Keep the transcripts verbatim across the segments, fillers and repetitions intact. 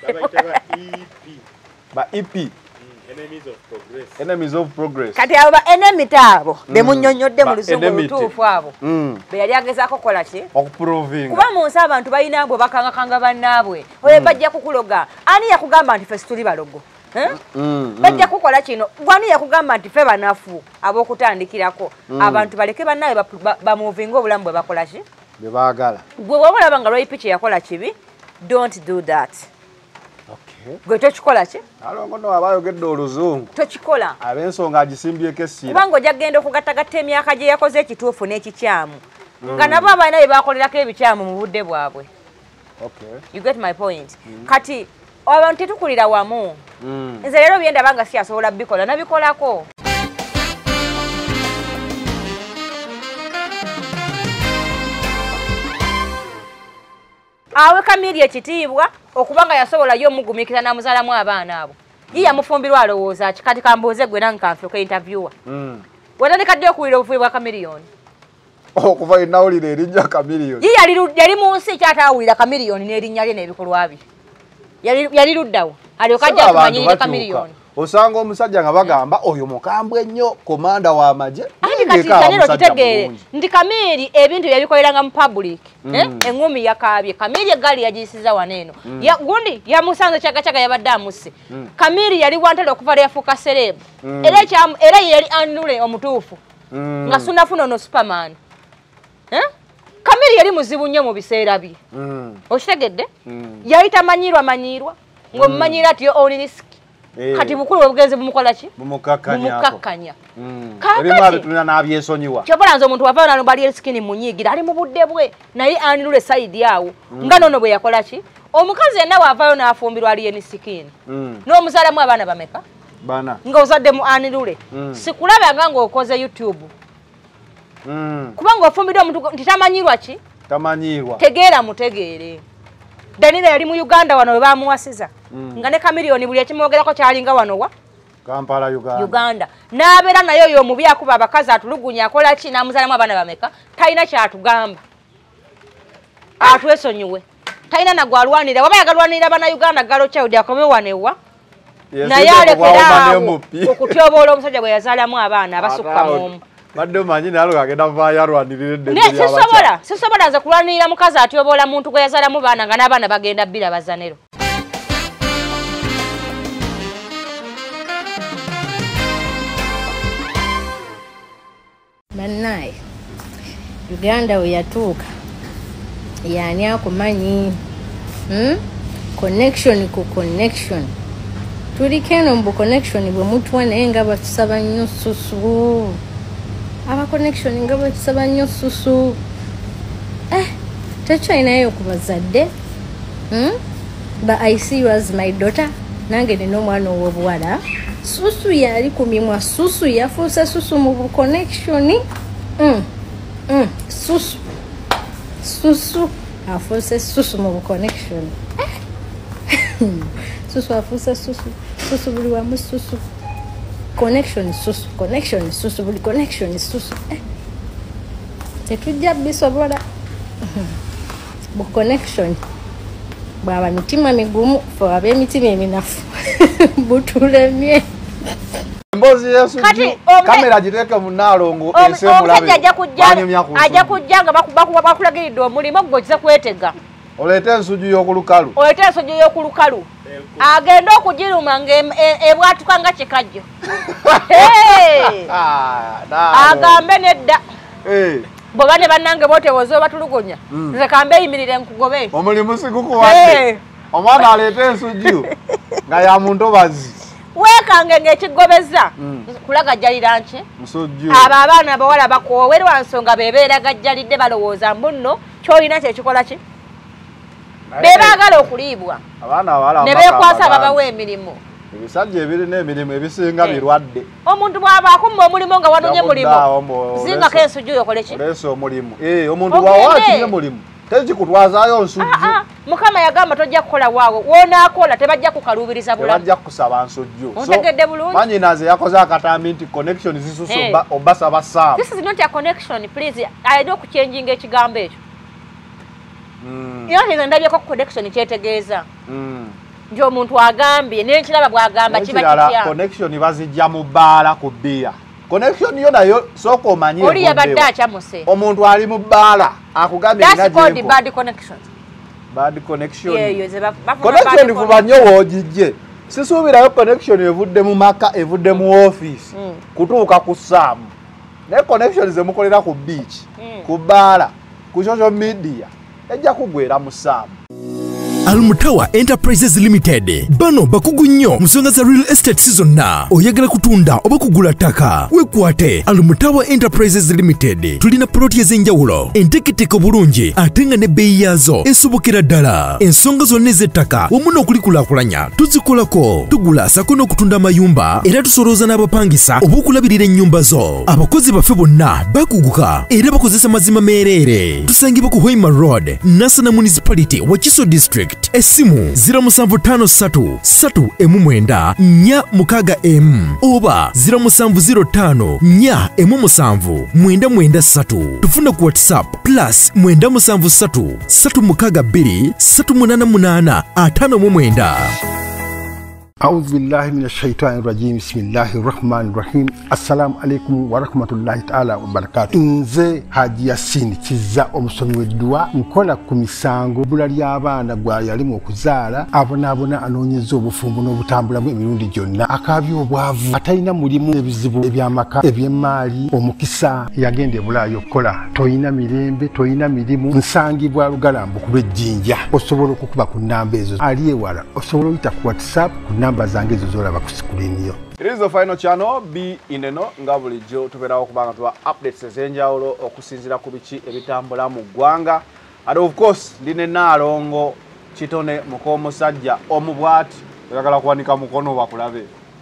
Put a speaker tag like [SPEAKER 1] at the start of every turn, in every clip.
[SPEAKER 1] ba E P enemies of progress enemies of progress
[SPEAKER 2] kati abo ba enemy tabo be munnyonnyodde mu luzungu lutuufu abo be yali agezaako kola ki
[SPEAKER 1] okuproving
[SPEAKER 2] kuba mu nsi abantu balina abo bakangakanga bannaabwe oyo bajja kukuloga ani yakugamba nti ffe situli balogo bajja kukola kino gwani yakugamba nti ffe banafu ab'okutandikirako abantu baleke bannaabwe bamuvinga obulamu bwe bakola ki
[SPEAKER 1] bwe baagala
[SPEAKER 2] gwe bw'oba olaba nga lwayipichi yakola kibi don't do that.
[SPEAKER 1] Okay.
[SPEAKER 2] Gwe tochikola ki?
[SPEAKER 1] Alongo no abayogedde oluzungu.
[SPEAKER 2] Tochikola.
[SPEAKER 1] Abensonga agisimbyeko essira.
[SPEAKER 2] Kubango jagenda okugattagatta emyaka gye yakoze ekituufu n'ekikyamu. Nga nabo abalina bye bakolerako ebikyamu mu budde bwabwe.
[SPEAKER 1] Okay.
[SPEAKER 2] You get my point. Mm. Kati abantu tetukulira wamu.
[SPEAKER 1] Mm.
[SPEAKER 2] Nze leero byenda banga si asobola bikola nabikolako. Awe Kamili ekitiibwa okubanga yasobola yo mugumikiza na muzalamu abaana abo. Ye yamufumbirwa alowooza kati kamboze gwe nange kanfe ko interviewer.
[SPEAKER 1] Mm.
[SPEAKER 2] Watandika dde okuwulira obufubi bwa Chameleone.
[SPEAKER 1] Okuva inawulira erinnya Chameleone.
[SPEAKER 2] Ye yali yali mu nsi kyatawulira Chameleone n'erinnya lye n'ebikolwa bye. Yali yali luddawo. Alyoka ajja kumanyirira Chameleone.
[SPEAKER 1] Osanga omusajja nga bagamba oyo mukambwe nnyo komanda wa maje.
[SPEAKER 2] Andi kati kanero kitegeere ndi Kamili ebintu yabikoleranga mu public. Mm. Eh engumi yakabye Kamili egali yagisiza waneno. Mm. Ya gundi ya musanze chaka chaka yabadde amusse. Mm. Kamili yali wantale okuva yafuka celeb. Mm. Era kya era yali anule omutuufu. Mm. Nga sunafuna no Superman. Eh Kamili yali muzibu nnyo mu biseera bye. Mm. Okitegedde? Mm. Yali tamanyirwa manyirwa ngo mmanyira ati oli risk. Eh. Kati bukulu obugenzi bumukola ki?
[SPEAKER 1] Bumukakanya.
[SPEAKER 2] Bumukakanya.
[SPEAKER 1] Mm. Ebimu abitulina n'abyesonyiwa.
[SPEAKER 2] Kyobola nze omuntu wava nalo bali skini munyigira ali mu budde bwe naye anirule side yawo. Mm. Nga nono bwe yakola ki? Omukazi yenna wavayo n'afumbirwa ali eni skini. Mm. N'omuzalamu abaana bameka?
[SPEAKER 1] Bana.
[SPEAKER 2] Nga ozadde mu anirule. Mm. Sikulaba nga ng'okoze YouTube. Mm. Kubanga ofumbirwa omuntu ntitamanyirwa ki?
[SPEAKER 1] Tamanyirwa.
[SPEAKER 2] Tegeera mutegeere. Danila yali mu Uganda wano we bamuwasiza. Mm. Nga ne Chameleone buli ekimwogerako kyalinga wano wa?
[SPEAKER 1] Kampala Uganda.
[SPEAKER 2] Uganda. N'abeera naye oyo omubi akuba abakazi atulugunya akola ki n'amuzalamu abaana bameka? Talina kyatugamba. Atwesonyiwe. Talina nagwalwanira. Waba yagalwanira bana Uganda galo child akome wanewa. Yes, naye alekera okutyoboola omusajja gwe yazaalamu abaana abasukka mu
[SPEAKER 1] Badde manyi nalo kagenda vaya rwanirire de.
[SPEAKER 2] Ne sisobola, sisobola za kulwanira mukazi atyobola muntu gwe yazala mu baana nga n'abaana bagenda bbira bazanero.
[SPEAKER 3] Manai. Uganda we yatuuka. Yani akumanyi. Hmm? Connection ku connection. Tulikeno mbu connection bwe mutwa naye nga batusaba nnyo susu. Aba connection nga batusaba nnyo susu. Eh, tekyalinayo ku bazadde. Hmm? But I see you as my daughter. Nange nino omwana ow'obuwala. Susu yali ku mimwa susu yafuuse susu mu connection. Mm. Mm. Susu. Susu afuuse susu mu connection. Susu afuuse susu. Susu buli wamu susu. Connection susu. Connection susu buli connection susu. Eh. Tetujja bisobola. Bu connection. Baba mitima migumu fo abe mitima eminafu. Butulemye.
[SPEAKER 1] Mbozi Yesu kamera jireke munalongo ese mulabe.
[SPEAKER 2] Ajja kujja ajja kujjanga bakubakuba bakulagiridde omulimo gwokize kwetega.
[SPEAKER 1] Olete ensuju y'okulukalu.
[SPEAKER 2] Olete ensuju y'okulukalu. Agenda okugiruma nge ebwatuka nga kikajjo. Hey! Ah, agambe nedda.
[SPEAKER 1] Eh.
[SPEAKER 2] Boba ne bannange botewozo batulugonya. Nze kambe yimirire nkugobe.
[SPEAKER 1] Omulimu sikukuwadde. Omwana alete ensuju nga ya muntu bazi.
[SPEAKER 2] Wekange ng'ekigobeza kulaga jjalira nki
[SPEAKER 1] musujju
[SPEAKER 2] abo abaana abawala bakoowerwa nsonga bebeera gajjalidde balowooza mbuno kyolina kyekikola ki bebaagala okuliibwa
[SPEAKER 1] abaana abawala
[SPEAKER 2] ne beekwasa babawa emirimu
[SPEAKER 1] ebisajja ebirina emirimu ebisinga birwadde
[SPEAKER 2] omuntu bw'aba akumma omulimu nga wanonye mulimu zingako ensujju yokole ki
[SPEAKER 1] oleesa omulimu omuntu bw'awatinye mulimu tezikutwazayo nsujju
[SPEAKER 2] Mukama yagamba tojja kukola waawo wonaakola tebajja kukaluubiriza bulamu
[SPEAKER 1] tebajja kusaba nsujju
[SPEAKER 2] ontegedde bulungi
[SPEAKER 1] manyi naze yakoze akatambi nti connection zisusu obasaba saamu
[SPEAKER 2] this is not a connection please I do okuchanginga ekigambo ekyo mm. Yonte nze ndabyeko connection kyetegeeza mm. nti omuntu agambye nenkiraba bwagamba kiba kitya
[SPEAKER 1] connection bazijja mu bbaala ku bbiya connection yo nayo soko omanye
[SPEAKER 2] oli yabadde akyamuse
[SPEAKER 1] omuntu ali mu bbaala akugambye
[SPEAKER 2] that's called bad connection
[SPEAKER 1] bad connection
[SPEAKER 2] yeyo ze bafuna
[SPEAKER 1] connection kuba nnyo woojijje sisuubirayo connection evudde mu maka evudde mu office kutuuka ku ssaamu naye connection ze mukolera ku beach ku bbaala ku social media ejja kugwera mu ssaamu.
[SPEAKER 4] Almutawa Enterprises Limited bano bakugu nnyo musonga za real estate season na oyagala kutunda oba kugula ttaka wekwate Almutawa Enterprises Limited tulina ploti ez'enjawulo enteketeko bulungi ate nga ne bbeeyi yaazo esobokera ddala ensonga zonna ez'ettaka wamu n'okulikulaakulanya tuzikolako tugula sako n'okutunda amayumba era tusolooza n'abapangisa oba okulabirira ennyumba zo abakozi baffe bonna bakuguka era bakozesa mazima meereere tusangibwa ku Hoima Road Nasana Municipality Wakiso District Esimu zero seven five three three emu mwenda nnya mukaga M oba zero seven zero five nnya emu musanvu mwenda mwenda three tufuna ku WhatsApp plus mwenda musanvu three three mukaga bbiri three munana munana atano mu mwenda.
[SPEAKER 5] أعوذ بالله من الشيطان الرجيم بسم الله الرحمن الرحيم السلام عليكم ورحمة الله تعالى وبركاته nze Haji Yasin kiza omusomi w'eddwa nkola ku misango bula ly'abaana gwa yalimu okuzaala abonaabona anoonyeza obufumbo n'obutambulamu emirundi gyonna akaabya obwavu atalina mulimu ebizibu eby'amaka eby'emmaali omukisa yagenda ebulaayo okukola toyina mirembe toyina mirimu nsangibwa lugalambu kuba ejjinja osobola okukuba ku nnamba ezo ali ewala osobola oyita ku WhatsApp ku namba zange ezo z'olaba ku sikulini yo.
[SPEAKER 1] It is the final channel B ineno nga bulijjo tubeerawo kubanga tuba updates ez'enjawulo okusinziira ku biki ebitambula mu ggwanga and of course ndine Naalongo Kitone Mukomusajja omubwati oyagala kuwanika mukono bakulabe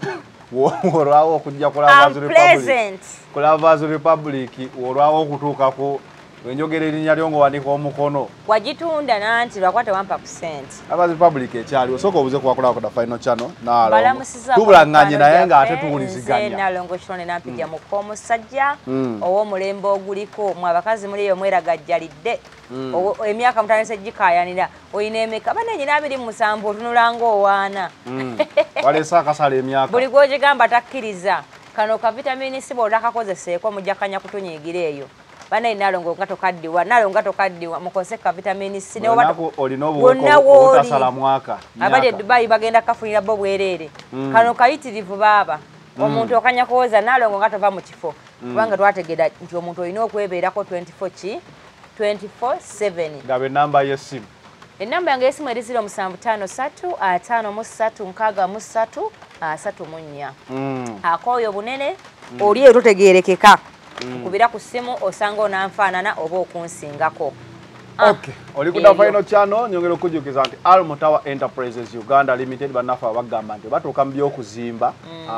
[SPEAKER 1] olwawo okujja ku Lovers Republic ku Lovers Republic olwawo okutuuka ku wenjogera erinnya lyo ng'owanika omukono
[SPEAKER 2] wagitunda nanti lwakwata wampa percent
[SPEAKER 1] Lovers Republic ekyali osooka obuze kuwakulako ku final channel Naalongo tubulanganye naye ng'ate tuwuliziganya
[SPEAKER 2] Naalongo Kitone nampijja Mukomusajja ow'omulembe oguliko mwe abakazi muli eyo mweragajjalidde emyaka mutandise egikaayanira oyina emeka bananyina abiri musanvu otunula ng'owaana
[SPEAKER 1] waleese akasala emyaka
[SPEAKER 2] buli gw'ogigamba takkiriza kano ka vitamini C bw'otakakozeseeko mujjakanya kutunyiigira eyo bana Naalongo nga tokaddiwa Naalongo nga tokaddiwa mukose ka vitamini C ne
[SPEAKER 1] obako olina obuweko otasala mwaka
[SPEAKER 2] abali Dubai bagenda kafunira bo bwerere kano kayitirivu baba omuntu okanya kuwoza Naalongo nga tova mu kifo kubanga twategeda nti omuntu olina okwebeerako twenty-four ki twenty-four seven
[SPEAKER 1] gabe namba y'essimu
[SPEAKER 2] ennamba yange y'essimu eri zero seven five three five mu three nkaaga mu three three mu nnya akooyo bunene oli eyo totegeerekeka kubira ku simu osanga onanfaanana oba okunsingako.
[SPEAKER 1] Okay, oli ku final channel nyongera okujukiza nti Almutawa Enterprises Uganda Limited banafa bagamba nti batuuka mu by'okuzimba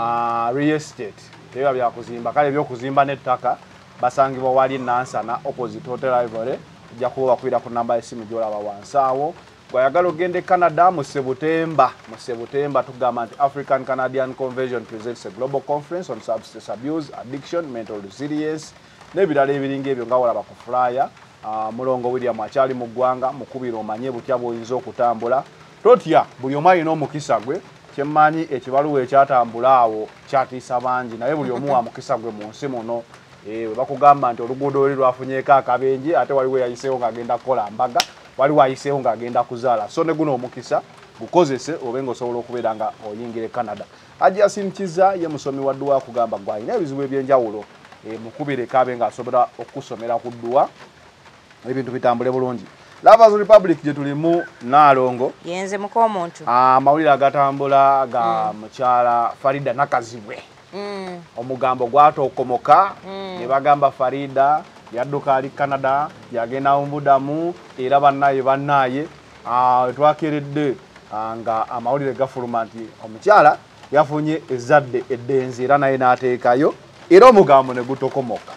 [SPEAKER 1] real estate ebyo byakuzimba kale by'okuzimba n'ettaka basangibwa wali Nansana opposite Hotel Ivory ejja kuba bakwira ku namba y'essimu gy'olaba wansi awo gwayagala ogende Canada mu Sebutemba mu Sebutemba tugamba nti African Canadian Convention presents a global conference on substance abuse, addiction, mental resilience n'ebirala ebiringa ebyo nga walaba ku flyer. Uh, Mulongo William akyali mu ggwanga mukubira omanye butya bw'oyinza okutambula totya buli omu alina omukisa gwe kyemmanyi ekibaluwa ekyatambula awo kyatiisa bangi naye buli omu wa mukisa gwe mu nsi muno eh, bakugamba nti oluguudo oli lwafunyeeko akabenje ate waliwo yayiseewo ng'agenda kukola mbaga waliwo ayiseewo ng'agenda kuzaala so ne guno omukisa gukozese obe ng'osobola okubeera nga oyingire Canada. Haji Yasin Kiza ye musomi wa dduwa akugamba gwe alina ebizibu eby'enjawulo eh, mukubireko abe ng'asobola okusomera ku dduwa ebintu bitambule bulungi. Lovers Republic gye tulimu Naalongo
[SPEAKER 2] yenze muko omuntu
[SPEAKER 1] amawulire agatambula ga mukyala Farida Nakazibwe
[SPEAKER 2] mm.
[SPEAKER 1] omugambo gwatookomoka mm. ne bagamba Farida yadduka ali Canada yagenda mu budamu era bannaye bannaye twakeredde nga amawulire gafuluma nti omukyala yafunye ezzadde eddenzi era naye n'ateekayo era omugambo ne gutokomoka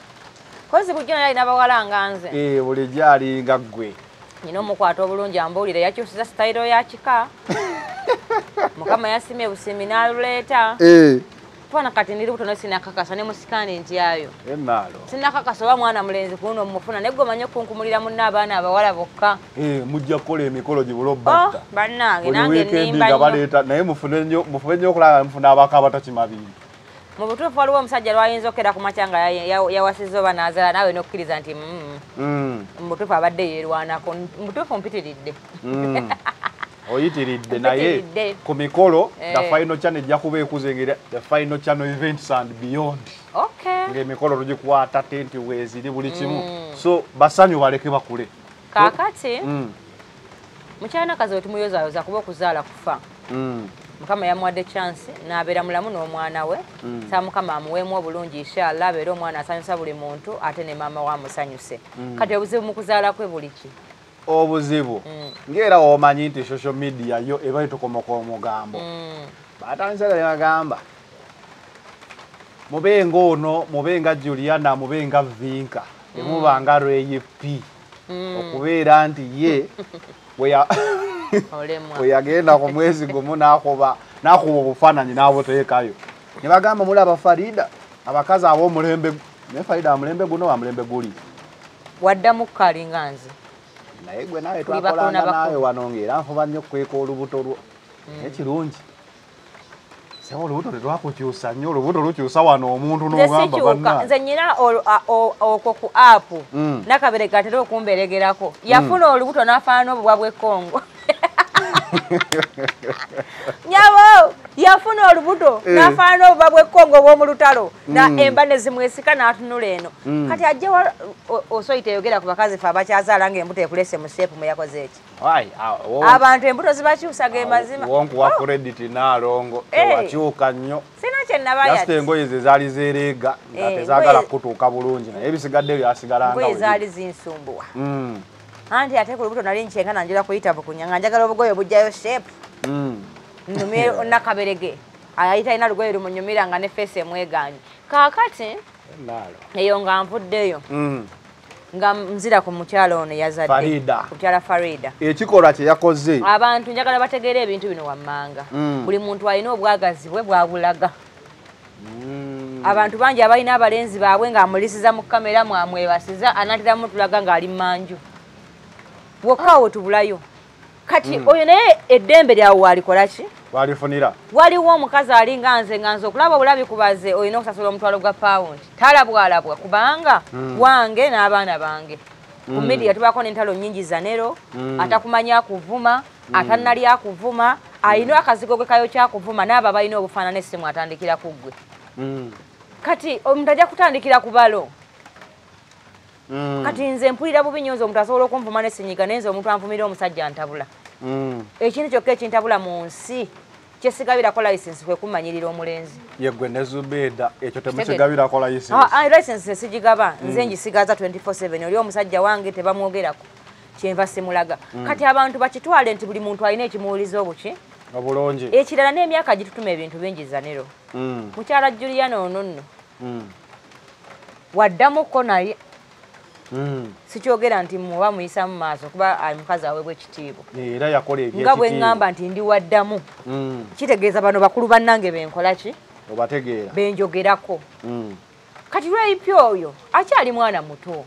[SPEAKER 2] kozi bujjo naye nabawalanga nze
[SPEAKER 1] eh buli gyali nga ggwe
[SPEAKER 2] nino omukwata obulungi ambulire yakyusiza style ya kika mukama yasimye busimi n'aluleeta
[SPEAKER 1] eh
[SPEAKER 2] fana kati ndiri butono sinakakasa ne musikane ntiyayo
[SPEAKER 1] enalo
[SPEAKER 2] sinakakasa wa mwana mulenzi kuno mufuna neggo manyo kunkumulira munna abaana abawala bokka
[SPEAKER 1] eh mujja kola emikolo gibulo batta
[SPEAKER 2] bannange nange nimba
[SPEAKER 1] ngabaleta naye mufune nnyo mufune nnyo okulaba mufuna abaka abatakimabiri
[SPEAKER 2] mu butuufu waliwo omusajja lwayinza okera ku macanga yawasiza oba naazala naawe n'okkiriza nti mu butuufu abadde yeerwanako mu butuufu mpitiridde
[SPEAKER 1] oyitiridde naye ku mikolo the final channel ejja kuba ekuzengera the final channel events and beyond ng'emikolo tugikwata tenti weeziri buli kimu so basanyu baleke bakule
[SPEAKER 2] kaakati mukyalina kazi wetumuyozaayoza kuba okuzaala kufa mukama yamuwadde chance n'abeera mulamu n'omwana we sa mukama amuweemu obulungi inshallah abeere omwana asanyusa buli muntu ate ne maama we amusanyuse kati obuzibu mu kuzaala kwe buli ki
[SPEAKER 1] obuzibu ng'era omanyi nti social media yo eba itukomoka omugambo batandise ne bagamba mubenga ono mubenga Juliana mubenga Vinka temubanga Reyipi okubeera nti ye we yagenda ku mwezi gumu n'akuba n'akuba obufaananyi n'abuteekayo ne bagamba muli abafarida abakazi ab'omulembe naye farida amulembe guno wamulembe guli
[SPEAKER 2] waddamu kkalinga nze
[SPEAKER 1] naye gwe nawe twakolanga nawe wano ng'era nfuba nnyo okukweka olubuto lwo naye kirungi seba olubuto tetwakukyusa nnyo olubuto lukyusa wano omuntu n'ogamba banna
[SPEAKER 2] nze nnyina okwo ku apu nakabere gatera okumberegerako yafuna olubuto n'afaana obubwa bw'ekkongo nyabo yafuna olubuto n'afaana obubwa bw'ekkongo obw'omu lutalo na emba ne zimwesika n'atunula eno kati ajja osoyita eyogera ku bakazi fe abakyazaala ng'embuto ekulese mu seepu mwe yakoze eki abantu embuto zibakyusa ge mazima
[SPEAKER 1] wonkuwa credit n'alongo tewakyuka nnyo
[SPEAKER 2] sina kye nabayati
[SPEAKER 1] jasite engoye ze zaali zereega nga tezaagala kutuuka bulungi naye ebisigadde byasigalanga
[SPEAKER 2] engoye zaali zinsumbuwa anti ate ku lubuto nali nkyenga nanjira kuyita bukunya nga njagala obugoye obujjayo shepu nnumye nakaberege ayita alina lugoye lumunyumira nga ne feesi emweganye kaakati eyo nga nvuddeyo nga nzira ku mukyalo ono yazadde mukyala Farida
[SPEAKER 1] ekikolwa kye yakoze
[SPEAKER 2] abantu njagala bategeere ebintu bino wammanga buli muntu alina obwagazi bwe bwabulaga abantu bangi abalina abalenzi baabwe ng'amulisiza mu kamera mwamwebasiza anatiramu tulaga ng'ali manju wokaawo tubulayo kati oyo naye eddembe lyawe walikola ki
[SPEAKER 1] walifunira
[SPEAKER 2] waliwo omukazi alinga nze nga nze okulaba obulabi kubaze olina okusasula omutwalo gwa pawundi talabwalabwa kubanga wange n'abaana bange ku media tubaako n'entalo nnyingi zanero atakumanya akuvuma atannali akuvuma alina akazigo gwe kayo kyakuvuma n'abo balina obufaanana essimu atandikira ku ggwe kati omuntu ajja kutandikira ku balo kati nze mpulira bubi nnyo nze omuntu asobola okunvuma n'essinyiga naye nze omuntu anvumira omusajja ntabula ekintu kyokka ekintabula mu nsi kyesigabirako license kwe kumanyirira omulenzi
[SPEAKER 1] yegwe ne Zubeda ekyo temusigabirako license
[SPEAKER 2] license esigigaba nze ngisigaza twenty-four seven oli omusajja wange tebamwogerako kyenva simulaga kati abantu bakitwale nti buli muntu alina ekimuwuliza obuki
[SPEAKER 1] obulungi
[SPEAKER 2] ekirala n'emyaka gitutuma ebintu bingi zanero mukyala Juliana ono nno waddamuko naye sikyogera nti muba muyisa mu maaso kuba ali mukazi aweebwa ekitiibwa
[SPEAKER 1] era yakola ebyekitiibwa
[SPEAKER 2] nga bwe ŋŋamba nti ndi waddamu kitegeeza bano bakulu bannange benkola ki
[SPEAKER 1] obategeera
[SPEAKER 2] benjogerako kati lweyipi oyo akyali mwana muto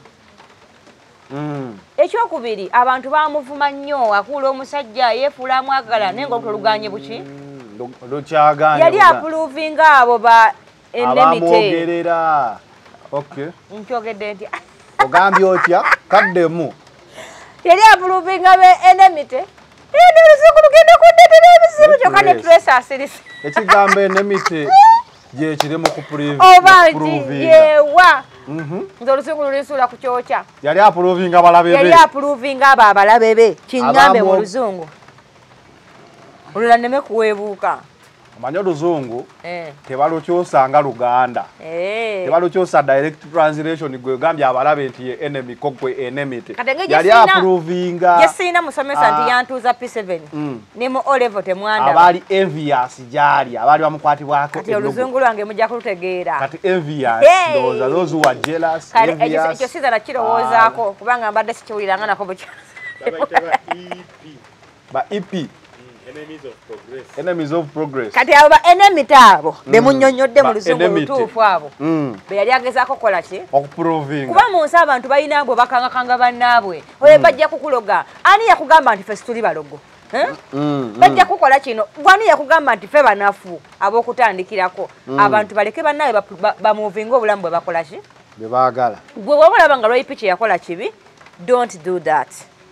[SPEAKER 2] ekyokubiri abantu bamuvuma nnyo akuula omusajja yeefuula amwagala naye nga olutoluganye buki
[SPEAKER 1] lukyaganye
[SPEAKER 2] yali apuluvinga abo ba
[SPEAKER 1] abamwogerera
[SPEAKER 2] nkyogedde nti
[SPEAKER 1] ogambye otya kaddemu
[SPEAKER 2] yali apuluvinga be enemite eno olusuku lugenda kundetera ebizibu kyokka ne tulesa asirisi
[SPEAKER 1] ekigambo enemite gyekiri mu
[SPEAKER 2] oba nti yeewa nze olusuku lulisuula ku kyokya
[SPEAKER 1] yali apuluvinga balabe be
[SPEAKER 2] yali apuluvinga abo abalabe be kinyambe mu luzungu olula nneme kuweebuuka
[SPEAKER 1] omanyi oluzungu tebalukyusa Luganda tebalukyusa direct translation gwe gambye abalabe nti ye enemy ko gwe enemite yali approvinga
[SPEAKER 2] yesina musomesa nti yantuuza P seven ne mu O level temwanda
[SPEAKER 1] abali envious gyali abali bamukwatibwako
[SPEAKER 2] kati oluzungu lwange mujja kulutegeera
[SPEAKER 1] kati envious ndoza those who are jealous envious
[SPEAKER 2] ekyo siza na kirowoozaako kubanga mbadde sikiwuliranga nako bukyala
[SPEAKER 1] ba E P enemies of progress enemies of progress
[SPEAKER 2] kati abo ba enemy taabo be munnyonnyodde mu luzungu lutuufu abo be yali agezaako kola ki
[SPEAKER 1] okuproving
[SPEAKER 2] kuba mu nsi abantu balina abo bakangakanga bannaabwe oyo bajja kukuloga ani yakugamba nti ffe tuli balogo bajja kukola kino gwani yakugamba nti ffe banafu ab'okutandikirako abantu baleke bannaabwe bamuvinga obulamu bwe bakola ki
[SPEAKER 1] bwe baagala
[SPEAKER 2] gwe bw'oba olaba nga lwayipi kye yakola kibi don't do that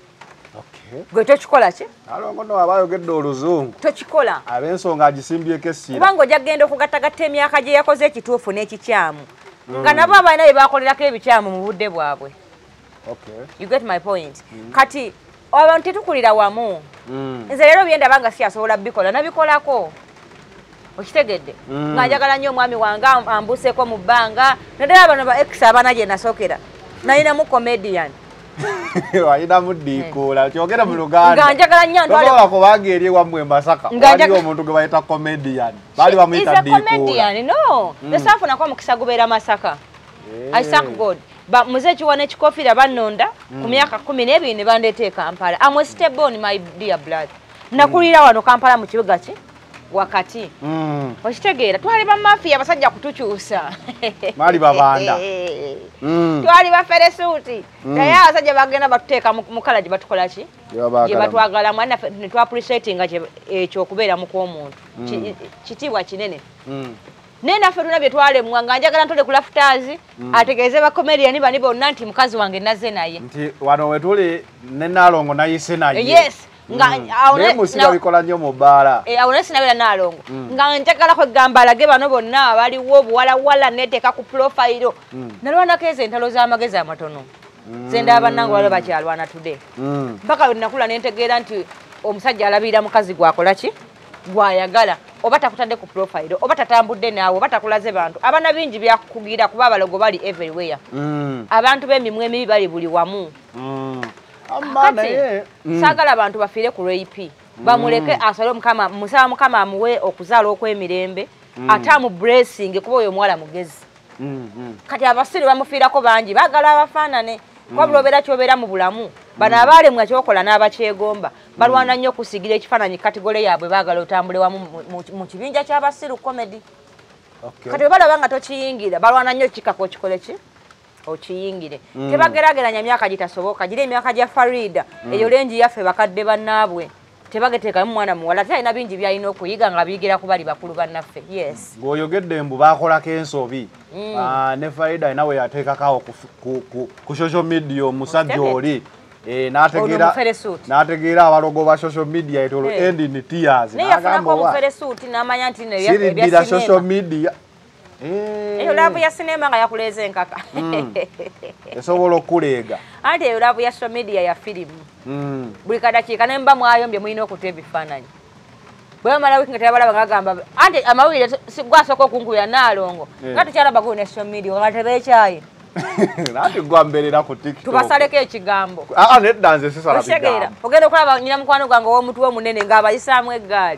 [SPEAKER 2] gwe tokikola ki
[SPEAKER 1] alongo no abayogedde oluzungu
[SPEAKER 2] tokikola
[SPEAKER 1] ab'ensonga agisimbyeko essira
[SPEAKER 2] kubanga ojja kgenda okugattagatta emyaka gye yakoze ekituufu n'ekikyamu nga nabo abalina bye bakolerako ebikyamu mu budde bwabwe you get my point kati abantu tetukulira wamu nze leero byendaba nga siyasobola bikola nabikolako okitegedde nga njagala nnyo omwami wange ambuseeko mu bbanga naddala bano ba ex abaana gye nasookera nalinamu comedian
[SPEAKER 1] walinamu ddiikuula kyogera mu luganda
[SPEAKER 2] nga njagala nnyo
[SPEAKER 1] ntwala kubanga eri ewammwe e Masaka waliwo omuntu gwe bayita comedian baali bamuyita ddiikuula
[SPEAKER 2] no esaafunako omukisa gubeera Masaka I thank God muze kiwa n'ekikofiira bannonda ku myaka kumi n'ebiri ne bandeeta e Kampala I'm stable on my dear blood nakulira wano Kampala mu kibuga ki wakati okitegeera twali bamafiya abasajja kutukyusa
[SPEAKER 1] maali babanda
[SPEAKER 2] twali baferesuuti naye abasajja bagenda batuteeka mu kala gye batukola ki gye batwagala mwani naffe ne twaappreciatinga ekyo okubeera mu kw'omuntu kitiibwa kinene naye naffe tulina bye twalemwa nga njagala ntole ku lafutaazi ategeeze bakomediani bani bonna nti mukazi wange nazze naye
[SPEAKER 1] nti wano we tuli ne Naalongo nayise naye
[SPEAKER 2] yes
[SPEAKER 1] naye musiba bikola nnyo mu bbaala
[SPEAKER 2] awo ne sinabeera Naalongo nga njagala kwegamba alage bano bonna abaliwo obuwalawala neteeka ku profayiro nalwanako ezo entalo z'amagezi amatono ze ndaba bannange waliwo bakyalwana today mpaka lwe nakula ne ntegeera nti omusajja alabirira mukazi gwakola ki gwayagala oba takutadde ku profile oba tatambudde naawe oba takulaze bantu abaana bingi byakugira kuba abalogo bali everywhere abantu b'emimwe emibi bali buli wamu saagala abantu bafiire ku rape bamuleke asale omukama musaba mukama amuwe okuzaala okw'emirembe ate amu blessing kuba oyo omuwala mugezi kati abasiru bamufiirako bangi baagala abafaanane wabula obeera kyobeera mu bulamu bano abaalemwa kyokola n'abakyegomba balwana nnyo okusigira ekifaananyi kategole yaabwe baagala otambule wamu mu kibinja ky'abasiru comedy kati bwe balaba nga tokiyingira balwana nnyo kikako okikole ki okiyingire tebagerageranya myaka gitasoboka gira emyaka gya Farida eyo lengi yaffe bakadde bannaabwe tebageteekamu mwana muwala ate alina bingi byalina okuyiga nga biyigira ku bali bakulu bannaffe yes
[SPEAKER 1] ng'oyogedde mbu baakolako ensobi ne Farida alina we yateekakawo ku social media omusajja oli n'ategeera abalogo ba social media etolo end in tears
[SPEAKER 2] n'agamba omuferesuuti n'amanya nti
[SPEAKER 1] siriddira social media
[SPEAKER 2] eyo laavu ya sinema nga yakuleeza enkaka
[SPEAKER 1] esobola okuleega
[SPEAKER 2] anti eyo laavu ya social media ya firimu buli kadakiika ne mba mwayombye mulina okuta ebifaananyi bwe bamala wiiki nga tebalaba nga bagamba anti amawulire gwasooka okunkubira Naalongo nga tukyalaba guno ne social media nga tebeekyayi
[SPEAKER 1] nanti gwambeerera ku TikTok
[SPEAKER 2] tubasaleko ekigambo
[SPEAKER 1] aa nedda nze sisala bigambo
[SPEAKER 2] ogenda okulaba nyina mukwano gwange ow'omutwe omunene ng'abayisaamu eggaali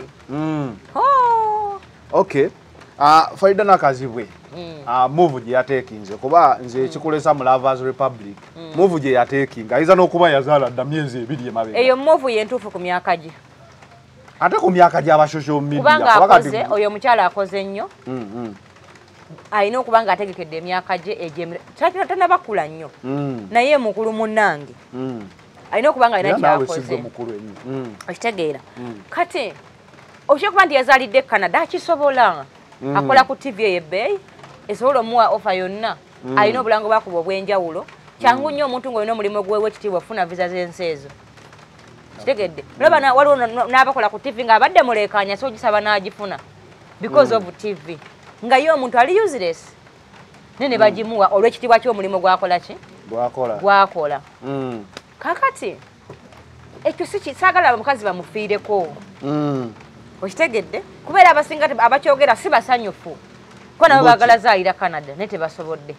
[SPEAKER 1] okay Farida Nakazibwe move gye yateekinze kuba nze ekikolesa mu Lovers Republic move gye yateekinga ayinza n'okuba yazaala dda myezi ebiri emabega
[SPEAKER 2] eyo move yentuufu ku myaka gye
[SPEAKER 1] ate ku myaka gy'aba social media
[SPEAKER 2] kubanga akoze oyo omukyala akoze nnyo alina okuba nga ategekedde emyaka gye egyetannabakula nnyo naye mukulu munnange alina okuba nga alina kyakoze okitegeera kati okyokuba nti yazaalidde Canada akisobola akola ku T V ey'ebbeeyi esobola omuwa ofa yonna alina obulango bakuba obw'enjawulo kyangu nnyo omuntu ng'olina omulimu gwewe ekitiibwa ofuna visa z'ensi ezo kitegedde olaba waliwo n'abakola ku T V ng'abadde muleekaanya so gisaba n'agifuna because of T V nga ye omuntu ali useless nene bagimuwa olw'ekitiibwa ky'omulimu gwakola ki gwakola kakati ekyo si saagala omukazi bamufiireko okitegedde kubeera abasinga abakyogera si basanyufu ko nabo baagala zaalira Canada naye tebasobodde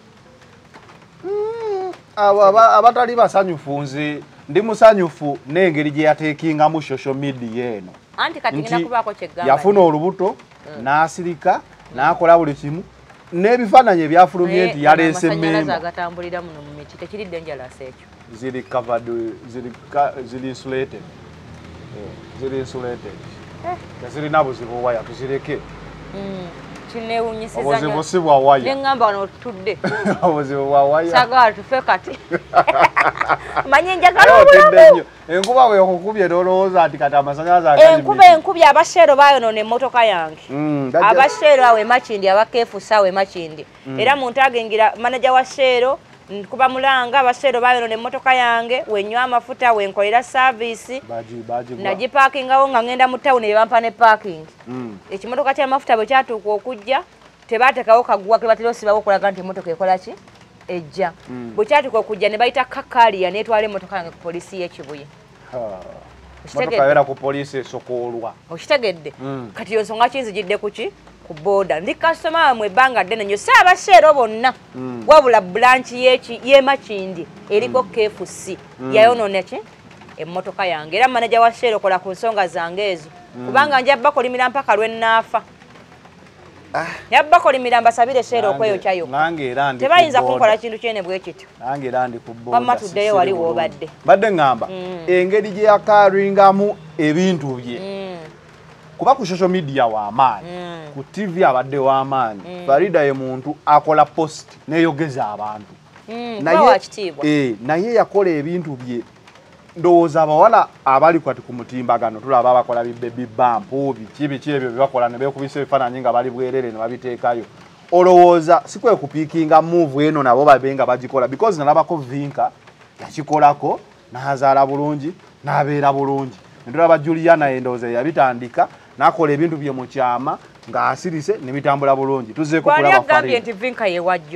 [SPEAKER 1] abatali basanyufu nze ndi musanyufu n'engeri gye yateekingamu social media eno
[SPEAKER 2] anti kati ngenda kubaako kyeggamba
[SPEAKER 1] yafuna olubuto n'asirika n'akola buli kimu n'ebifaananyi ebyafulumye nti yaleese memba
[SPEAKER 2] agatambulira muno mu miti tekiri dangerous ekyo
[SPEAKER 1] ziri covered ziri ziri insulated ziri insulated tezirina buzibu waya tuzireke
[SPEAKER 2] kinewunyisiza
[SPEAKER 1] obuzibu si bwa waya
[SPEAKER 2] neŋŋamba wano tutudde
[SPEAKER 1] obuzibu bwa waya
[SPEAKER 2] sagala tufe kati manye njagala obulamu
[SPEAKER 1] enkuba bwekukubye n'olowooza nti kati amasanyalaze
[SPEAKER 2] enkuba enkubye abasheero bayonoona emmotoka yange abasheero awo emakindi abakeefusa awo emakindi era muntu agengira manaja wa sheero kuba mulanga abasheero bayonoona emmotoka yange wenywa amafuta wenkolera saavisi nagipakingawo nga ngenda mu tawuni ebampa ne parking ekimotoka ky'amafuta bwe kyatuuka okujja tebaatekawo kaguwa ke batera osibawo okulaga nti emmotoka ekola ki ejja bwe kyatuuka okujja ne bayita kakaliya netwala emmotoka yange ku poliisi y'ekibuye
[SPEAKER 1] motoka era ku poliisi esokoolwa
[SPEAKER 2] okitegedde kati yo nsonga kinzijidde kuki ku booda ndi kasitoma wamwe ebbanga ddene nnyo si abasheero bonna wabula bulanki y'emakindi eriko K F C yayonoona ki emmotoka yange era manaja wa sheero kola ku nsonga zange ezo kubanga nja bakolimira mpaka lwe nnaafa yabba kolimira mbasabire sheero okweyokya yokka tebayinza kunkola kintu kyene bwe kityo
[SPEAKER 1] nange era ndi ku booda
[SPEAKER 2] wamma tuddeyo wali woobadde
[SPEAKER 1] badde ngamba engeri gye yakaringamu ebintu bye kuba ku social media w'amaanyi ku T V abadde w'amaanyi Farida ye muntu akola post neyogeza abantu naye naye yakola ebintu bye ndowooza abawala abali kwati ku mutimbagano tulaba abakola baby bump biki biki ebyo byebakola ne beekubisa ebifaananyi nga bali bwerere ne babiteekayo olowooza si kwe kupiikinga move eno nabo babe nga bagikola because nalabako Vinka yakikolako n'azaala bulungi n'abeera bulungi ndolaba Juliana endowooza yabitandika nakola ebintu bye mu kyama ng'asirise ne bitambula bulungi tuzeeko kulaba Farida
[SPEAKER 2] kwani agambye nti Vinka ye wajjo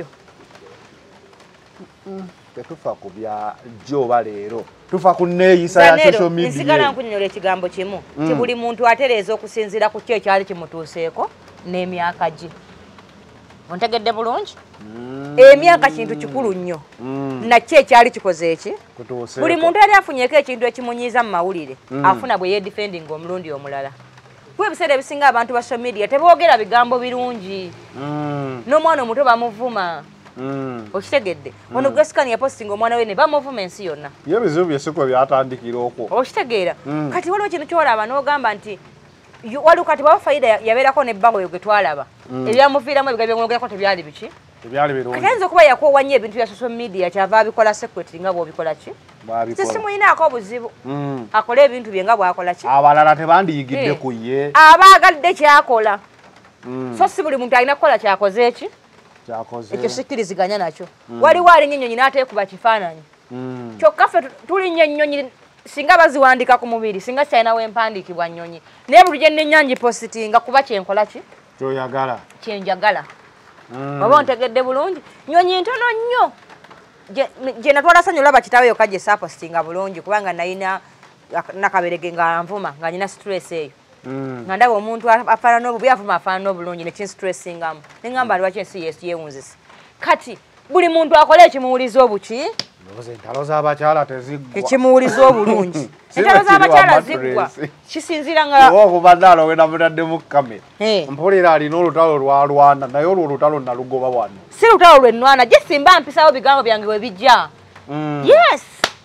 [SPEAKER 1] tetufa ku bya joba leero tufa ku neeyisa ya social media
[SPEAKER 2] nsigala nkunyola ekigambo kimu ti buli muntu atereeza okusinziira ku kyo ekyali kimutuuseeko n'emyaka gye ontegedde bulungi emyaka kintu kikulu nnyo nakyo ekyali kikoze eki buli muntu yali afunyeeko ekintu ekimunyiiza mu mawulire afuna bwe yeedifendinga omulundi omulala kuba ebiseera ebisinga abantu ba social media teboogera bigambo birungi n'omwana omuto bamuvuma okitegedde ono Grace yapostinga omwana we ne bamuvuma ensi yonna
[SPEAKER 1] ye bizibu byesiko byatandikira okwo
[SPEAKER 2] okitegeera kati waliwo kintu kyolaba n'ogamba nti waliwo kati baba Farida yabeerako n'ebbango yo gwe twalaba ebyamuviiramu ebiga byamwogerako tebyali biki
[SPEAKER 1] tebyali birungi
[SPEAKER 2] kati ayinza okuba yakuwa nnyo ebintu bya social media kyava abikola secretary nga bw'obikola ki sisimuyinaako obuzibu akole ebintu bye nga bw'akola ki
[SPEAKER 1] abalala tebandiyigidde ku ye
[SPEAKER 2] abaagadde kyakola so si buli muntu alina kukola kyakoze eki ekyo sikkiriziganya nakyo waliwo alinnya ennyonyi n'ateekuba kifaananyi kyokka ffe tulinnya ennyonyi singa baziwandika ku mubiri singa kyalinawo empandiikibwa nnyonyi naye buli gye nnenya ngipositinga kuba kyenkola ki
[SPEAKER 1] kyoyagala
[SPEAKER 2] kyenjagala oba ontegedde bulungi nnyonyi ntono nnyo gye natwala sanyu olaba kitawe yokka gye saapositinga bulungi kubanga nalina nakaberege nga nvuma nga nina stress eyo nga ndaba omuntu afaanana obubi avuma afaanana obulungi nekinstressingamu neŋŋamba lwaki ensi yesu yeewunzisa kati buli muntu akola ekimuwuliza obuki
[SPEAKER 1] entalo z'abakyala teziggwa
[SPEAKER 2] ekimuwuliza obulungi entalo z'abakyala ziggwa kisinzira nga
[SPEAKER 1] okubadde alowena mutaddemu kamera mpulira alina olutalo lwa Rwanda naye olwo olutalo nalugoba wano
[SPEAKER 2] si lutalo lwennwana gye simba mpisawo bigambo byange we bijja yes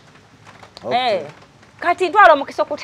[SPEAKER 2] kati ntwala omukisa okute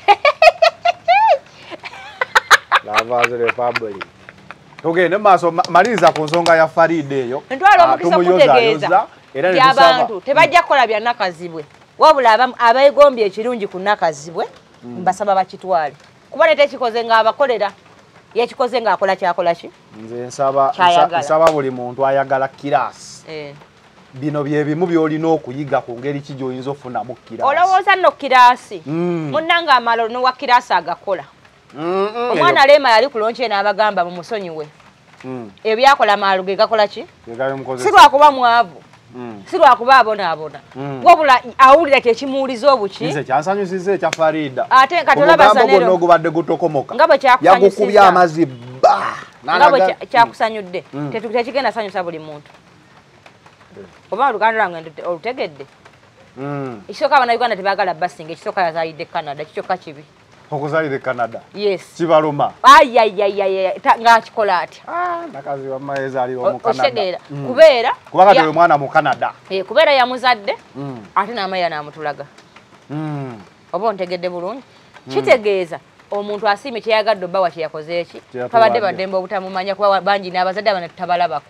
[SPEAKER 1] Lavaze Republic. Tugende maaso maliriza ku nsonga ya Farida eyo.
[SPEAKER 2] Ntwala omukisa kutegeeza era ne abantu tebajja kukola bya nakazibwe. Wabula abeegombye ekirungi ku nakazibwe mbasaba bakitwale. Kuba nete kikoze nga abakolera yakikoze nga akola kyakola ki?
[SPEAKER 1] Nze nsaba nsaba buli muntu ayagala kirasi. Eh. Bino bye bimu byolina okuyiga ku ngeri ki gy'oyinza ofunamu kirasi.
[SPEAKER 2] Olowooza nno kirasi. Munnanga amalo ne wa kirasi agakola. Omwana Lema yali kulonche n'abagamba mu musonyi we ebyakola maaluge gakola ki si lwakuba mwavu si lwakuba abona abona wabula awulira kyekimuwuliza obuki
[SPEAKER 1] nze kyansanyusiza ekya Farida
[SPEAKER 2] ate katolaba sanero
[SPEAKER 1] ogubadde gutokomoka
[SPEAKER 2] nga bwe kyakusanyusiza
[SPEAKER 1] yagukubya amazi ba
[SPEAKER 2] nga bwe kyakusanyudde tekigenda sanyusa buli muntu oba oluganda lwange olutegedde ekisooka abannayuganda tebaagala basinga ekisooka yazaalidde Canada kikyokka kibi
[SPEAKER 1] okuzalire Canada
[SPEAKER 2] yes
[SPEAKER 1] kibaluma
[SPEAKER 2] ay ay ay ay nga kikola ati
[SPEAKER 1] ah nakazi wa maeza ali mu Canada
[SPEAKER 2] oshegera kubeera
[SPEAKER 1] kubanga tuli mwana mu Canada
[SPEAKER 2] eh kubeera ya muzadde ate na maya na mutulaga mm oba ontegedde bulungi kitegeeza omuntu asiime kyeyagadde obba wa kyeyakoze eki twabadde baddembe obutamumanya kuba bangi n'abazadde abana tutabalabako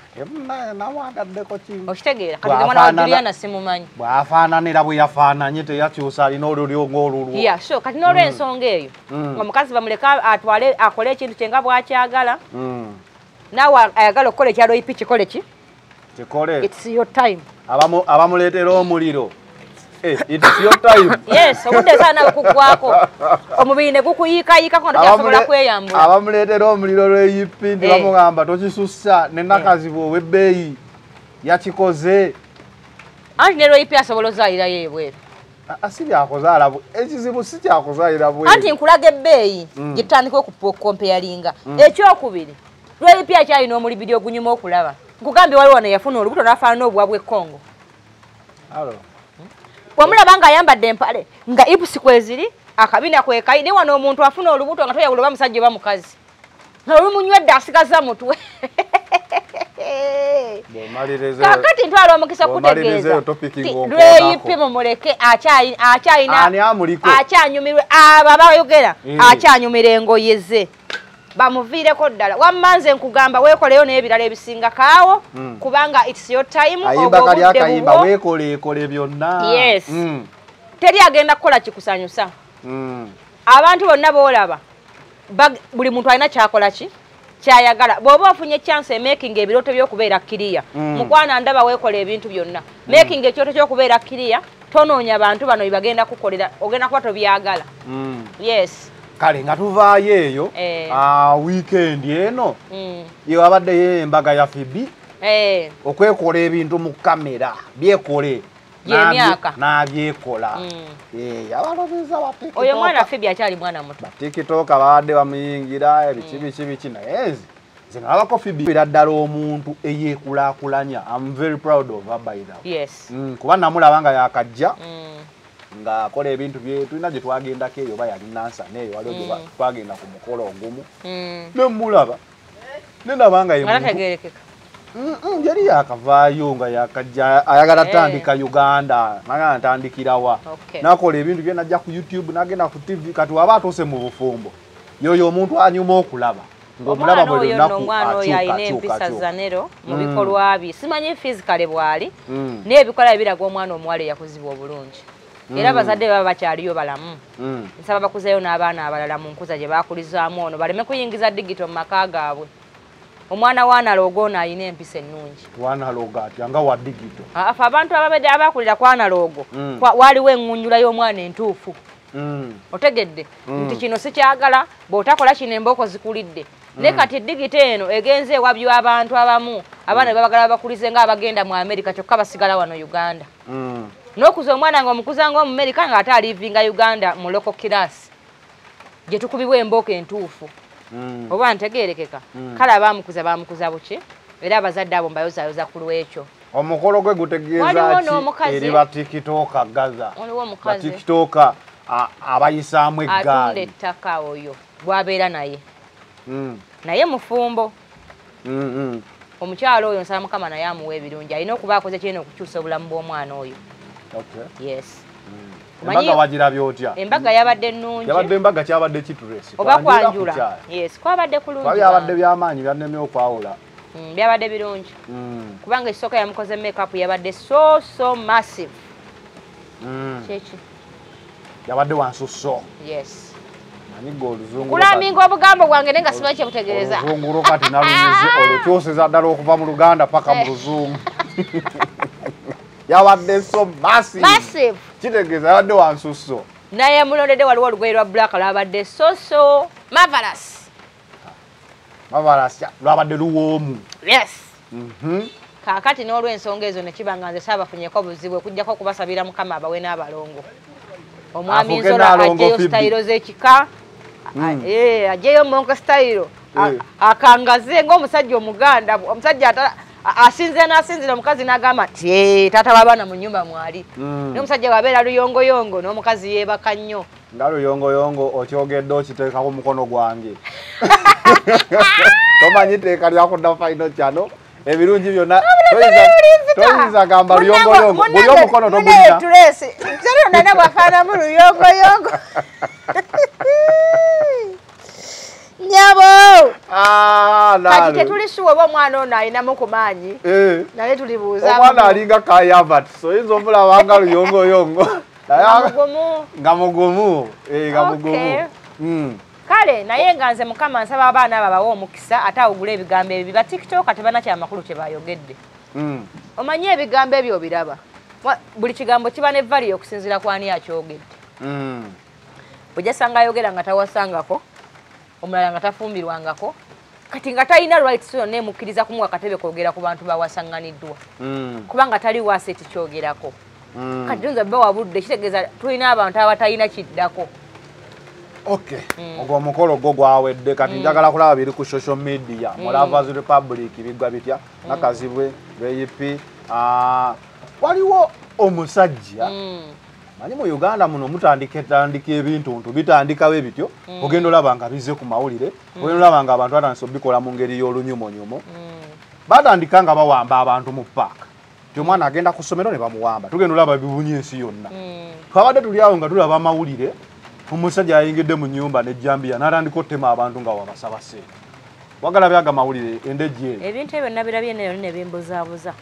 [SPEAKER 2] okitegeera kati mwana wa Juliana simumanyi
[SPEAKER 1] bw'afaananira bwe yafaananye teyakyusa alina olulyo olulwo
[SPEAKER 2] ya so kati n'olw'ensonga eyo omukazi bamuleka atwale akole ekintu kye nga bw'akyagala naawe ayagala okukola ekyalo ipi kikole ki
[SPEAKER 1] kikole
[SPEAKER 2] it's your time
[SPEAKER 1] abamuleetera omuliro it's your time
[SPEAKER 2] yes obudde saana okugwako omubiri ne gukuyiikayiikako nga tokyasobola kweyambula
[SPEAKER 1] abamuleetera omuliro lw'eyipi ndi bamugamba tokisussa nenakazibu ow'ebbeeyi yakikoze
[SPEAKER 2] anti ne lw'eyipi asobola ozaalirayo ebweru
[SPEAKER 1] si byakuzaala ekizibu si kyakuzaalira bweru
[SPEAKER 2] anti nkulaga ebbeeyi gye tutandika okukompeyalinga ekyokubiri lw'eyipi akyalina omulibiri ogunyuma okulaba nkugambye waliwo wano yafuna olubuto n'afaanana obwa bw'ekkongo bw'omulaba ng'ayambadde empale nga ipusi kweziri akabina kwekayi ne wano omuntu afuna olubuto nga toyawula oba musajja oba mukazi nga lumumunywedde asigaza mutwe kakati ntwala omukisa kutegeeza lweyipi mumuleke akyayina akyanyumirwe abo abayogera akyanyumira engoye ze bamuviireko ddala wammanze nkugamba weekoleyo n'ebirala ebisinga kaawo kubanga it's your time
[SPEAKER 1] ayimba weekoleekole byonna
[SPEAKER 2] yes teri agenda kukola kikusanyusa abantu bonna boolaba buli muntu alina kyakola ki kyayagala bw'oba ofunye chance making ebirooto by'okubeera kiriya mukwana ndaba weekola ebintu byonna making ekyoto ky'okubeera kiriya tonoonya abantu bano bibagenda kukolera ogenda kuba tobyagala yes
[SPEAKER 1] kale nga tuvaayo eyo weekend eno yewe abaddeyo embaga ya Fibi okwekola ebintu mu kamera byekole n'abyekola abalobeza
[SPEAKER 2] oyo mwana Fibi akyali mwana muto
[SPEAKER 1] batiktok babadde bamuyingira ebiki biki biki naye nze nze nalabako Fibi era ddala omuntu eyeekulaakulanya I'm very proud of her by that
[SPEAKER 2] yes
[SPEAKER 1] kuba namulaba nga yakajja nga akola ebintu bye tulina gye twagendako eyo oba yali nansa neeyo waliwo gye twagenda ku mukolo ogumu nemulaba nendaba nga yali yakavaayo nga yakajja ayagala tandika Uganda nagala ntandikirawa nakola ebintu bye najja ku YouTube nagenda ku T V kati waba atuuse mu bufumbo yoyo omuntu anyuma okulaba
[SPEAKER 2] ng'omulaba bwe lunaku omwana oyo alina empisa zanero mu bikolwa bye simanyi physically bwali n'ebikola ebiraga omwana omuwala eyakuzibwa obulungi era abazadde baba bakyaliyo balamu nsaba bakuzeeyo n'abaana abalala mu nkuza gye bakulizaamu ono baleme kuyingiza digito mu maka gaabwe omwana wa analogo ono alina empisa ennungi
[SPEAKER 1] wanalogo atya nga wa digito
[SPEAKER 2] afe abantu ababadde abakulira ku analogo waliwo enŋunjula y'omwana entuufu otegedde nti kino sikyagala bw'otakola kino embooko zikulidde ne kati digito eno egenze ewabyo abantu abamu abaana be babagala bakulize ng'abagenda mu Amerika kyokka basigala wano Uganda n'okuza omwana nga omukuza nga Omumerika nga ate alivinga Uganda mu local class gye tukubibwa embooko entuufu oba ntegeerekeka kale abaamukuza baamukuza buki era abazadde abo mbayozayoza ku lwekyo
[SPEAKER 1] omukolo gwe gutegeeza ki eri batikitooka gaza batikitooka abayisaamu eggaali
[SPEAKER 2] atunda ettaka oyo bwabeera naye naye mufumbo omukyalo oyo nsaba Mukama naye amuwa ebirungi alina okuba akoze kyena okukyusa obulamu bw'omwana oyo yes
[SPEAKER 1] embaga wagirabye otya
[SPEAKER 2] embaga yabadde nnungi
[SPEAKER 1] yabadde embaga kyabadde kitulesi
[SPEAKER 2] oba kwanjula yes kwabadde kulungi
[SPEAKER 1] byabadde byamaanyi byannemye okwawula
[SPEAKER 2] byabadde birungi kubanga ekisooka yamukoze makeup yabadde so so massive kyeki
[SPEAKER 1] yabadde wansusso
[SPEAKER 2] yes
[SPEAKER 1] manyiga oluzungu
[SPEAKER 2] kulaminga obugambo bwange nenga simanyi kyebutegeeza
[SPEAKER 1] oluzungulu kati nalunyize olukyoseza ddala okuva mu Luganda paka mu Luzungu yabadde so massive
[SPEAKER 2] massive
[SPEAKER 1] kitegeeza yabadde wansusso
[SPEAKER 2] naye mulondedde waliwo olugoye lwa black lwabadde so so marvelous
[SPEAKER 1] marvelous lwabadde luwoomu
[SPEAKER 2] yes kaakati n'olw'ensonga ezo ne kiba nga nze saabafunyeko obuzibu okujjako okubasabira Mukama abawe n'abalongo omwami Nzola ajjeyo sitayiro z'ekika ajjeyo monka sitayiro akangaze ng'omusajja Omuganda omusajja asinzira n'asinzira omukazi n'agamba nti taata w'abaana mu nnyumba mwali n'omusajja wabeera luyongoyongo n'omukazi yeebaka nnyo
[SPEAKER 1] nga luyongoyongo okyogedde okiteeka ku mukono gwange tomanyi teeka lyakudda Final Channel ebirungi byonna toyinza gamba luyongoyongo buli omukono togulina
[SPEAKER 2] tulesi zero nana bwafana mu luyongoyongo nyabo
[SPEAKER 1] ah
[SPEAKER 2] kati tetulisuwa oba omwana ono ayinamu ku maanyi naye tulibuuza
[SPEAKER 1] omwana alinga kayavat so yinza omulabanga luyongoyongo nga mugumu nga mugumu
[SPEAKER 2] kale naye nga nze mukama nsaba abaana abo babawa omukisa ate awugula ebigambo ebyo ba tiktok tebana kyamakulu kye bayogedde omanyi ebigambo ebyo obiraba buli kigambo kiba ne valiyo okusinziira ku ani akyogedde bw'ojasanga ayogera nga tawasangako omulala nga tafumbirwangako kati nga talina rights yonna emukkiriza kumuwa akatebe koogera ku bantu bawasanganiddwa kubanga tali waseti kyogerako kati tuyinza bba wabudde kitegeeza tulina abantu abatalina kiddako
[SPEAKER 1] okay ogwo omukolo gwo gwawedde kati njagala kulaba biri ku social media mu Lovers Republic bigwa bitya nakazibwe beyipi waliwo omusajja manyi mu Uganda muno mutandika tandika ebintu ntu bitandikawo ebityo ogenda olaba nga bize ku mawulire ogenda olaba nga abantu batandise obikola mu ngeri y'olunyumonyumo batandika nga bawamba abantu mu paaka ti omwana agenda ku ssomero ne bamuwamba tugenda olaba bibunye ensi yonna twabadde tuli awo nga tulaba amawulire omusajja yayingidde mu nnyumba n'ejjambiya n'atandika ottema abantu nga wabasaba sente wagala byaga mawulire endejje
[SPEAKER 2] ebintu ebyo nabirabye neyo ne bimbuzaabuza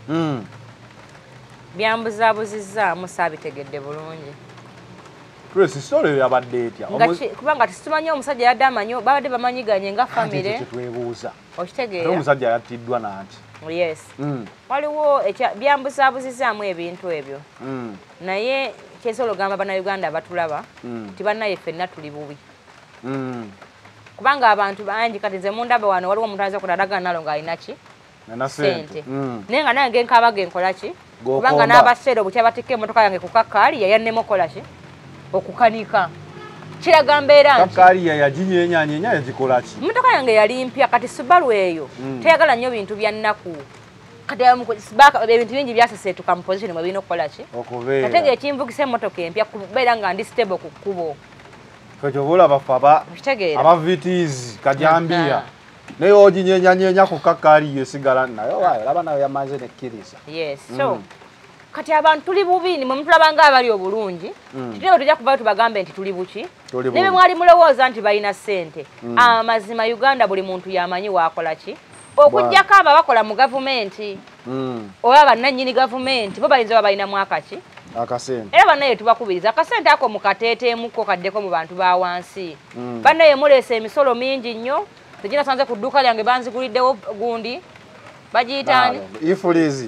[SPEAKER 2] byambuzaabuzizaamu saabitegedde bulungi
[SPEAKER 1] Tracy story yabadde etya
[SPEAKER 2] kubanga tisitumanyi omusajja yadde amanyi babadde bamanyiganye nga famire
[SPEAKER 1] kyetwebuuza
[SPEAKER 2] okitegeera
[SPEAKER 1] omusajja yattiddwa nanti
[SPEAKER 2] yes waliwo byambuzaabuzizaamu ebintu ebyo naye kyensobola ogamba bannayuganda abatulaba ti bannaye ffenna tuli bubi kubanga abantu bangi kati nze mundaba wano waliwo omuntu ayinza okudadaga nalo ng'alina ki sente naye nga nange nkaabaga enkola ki kubanga n'abaseera obukya batikka emmotoka yange ku kakkaaliya yannemu okola ki okukanika kiraga mbeera nti
[SPEAKER 1] kakkaaliya yaginyenyanyeenya yagikola ki
[SPEAKER 2] emmotoka yange yali mpya kati Subaru eyo teyagala nnyo bintu bya nnaku kati ebintu bingi byaseseetuka mu position mwe birina okukola ki ate ng'ekinvugisa emmotoka empya kubeera nga ndi stable ku kkubo
[SPEAKER 1] ekyo bulaba ffe aba vts kajambiya naye oginyenyanyeenya ku kakkaaliya esigala nayo waayo laba nayo yamaze nekkiriza
[SPEAKER 2] yes so kati abantu tuli bubi ni mwe mutulabanga abali obulungi tutebe tujja kuvayo tubagambe nti tuli buki ne bwe mwali mulowooza nti balina ssente amazima Uganda buli muntu yamanyi waakola ki okujjako abo bakola mu gavumenti oba bannannyini gavumenti bo bayinza oba balinamu akaki
[SPEAKER 1] akasente
[SPEAKER 2] era bannaye tubakubiriza akasente ako mukateeteemuko kaddeko mu bantu ba wansi bannaye muleesa emisolo mingi nnyo tegina sanze ku dduuka lyange banziguliddewo gundi bagiyitaani
[SPEAKER 1] ifulizi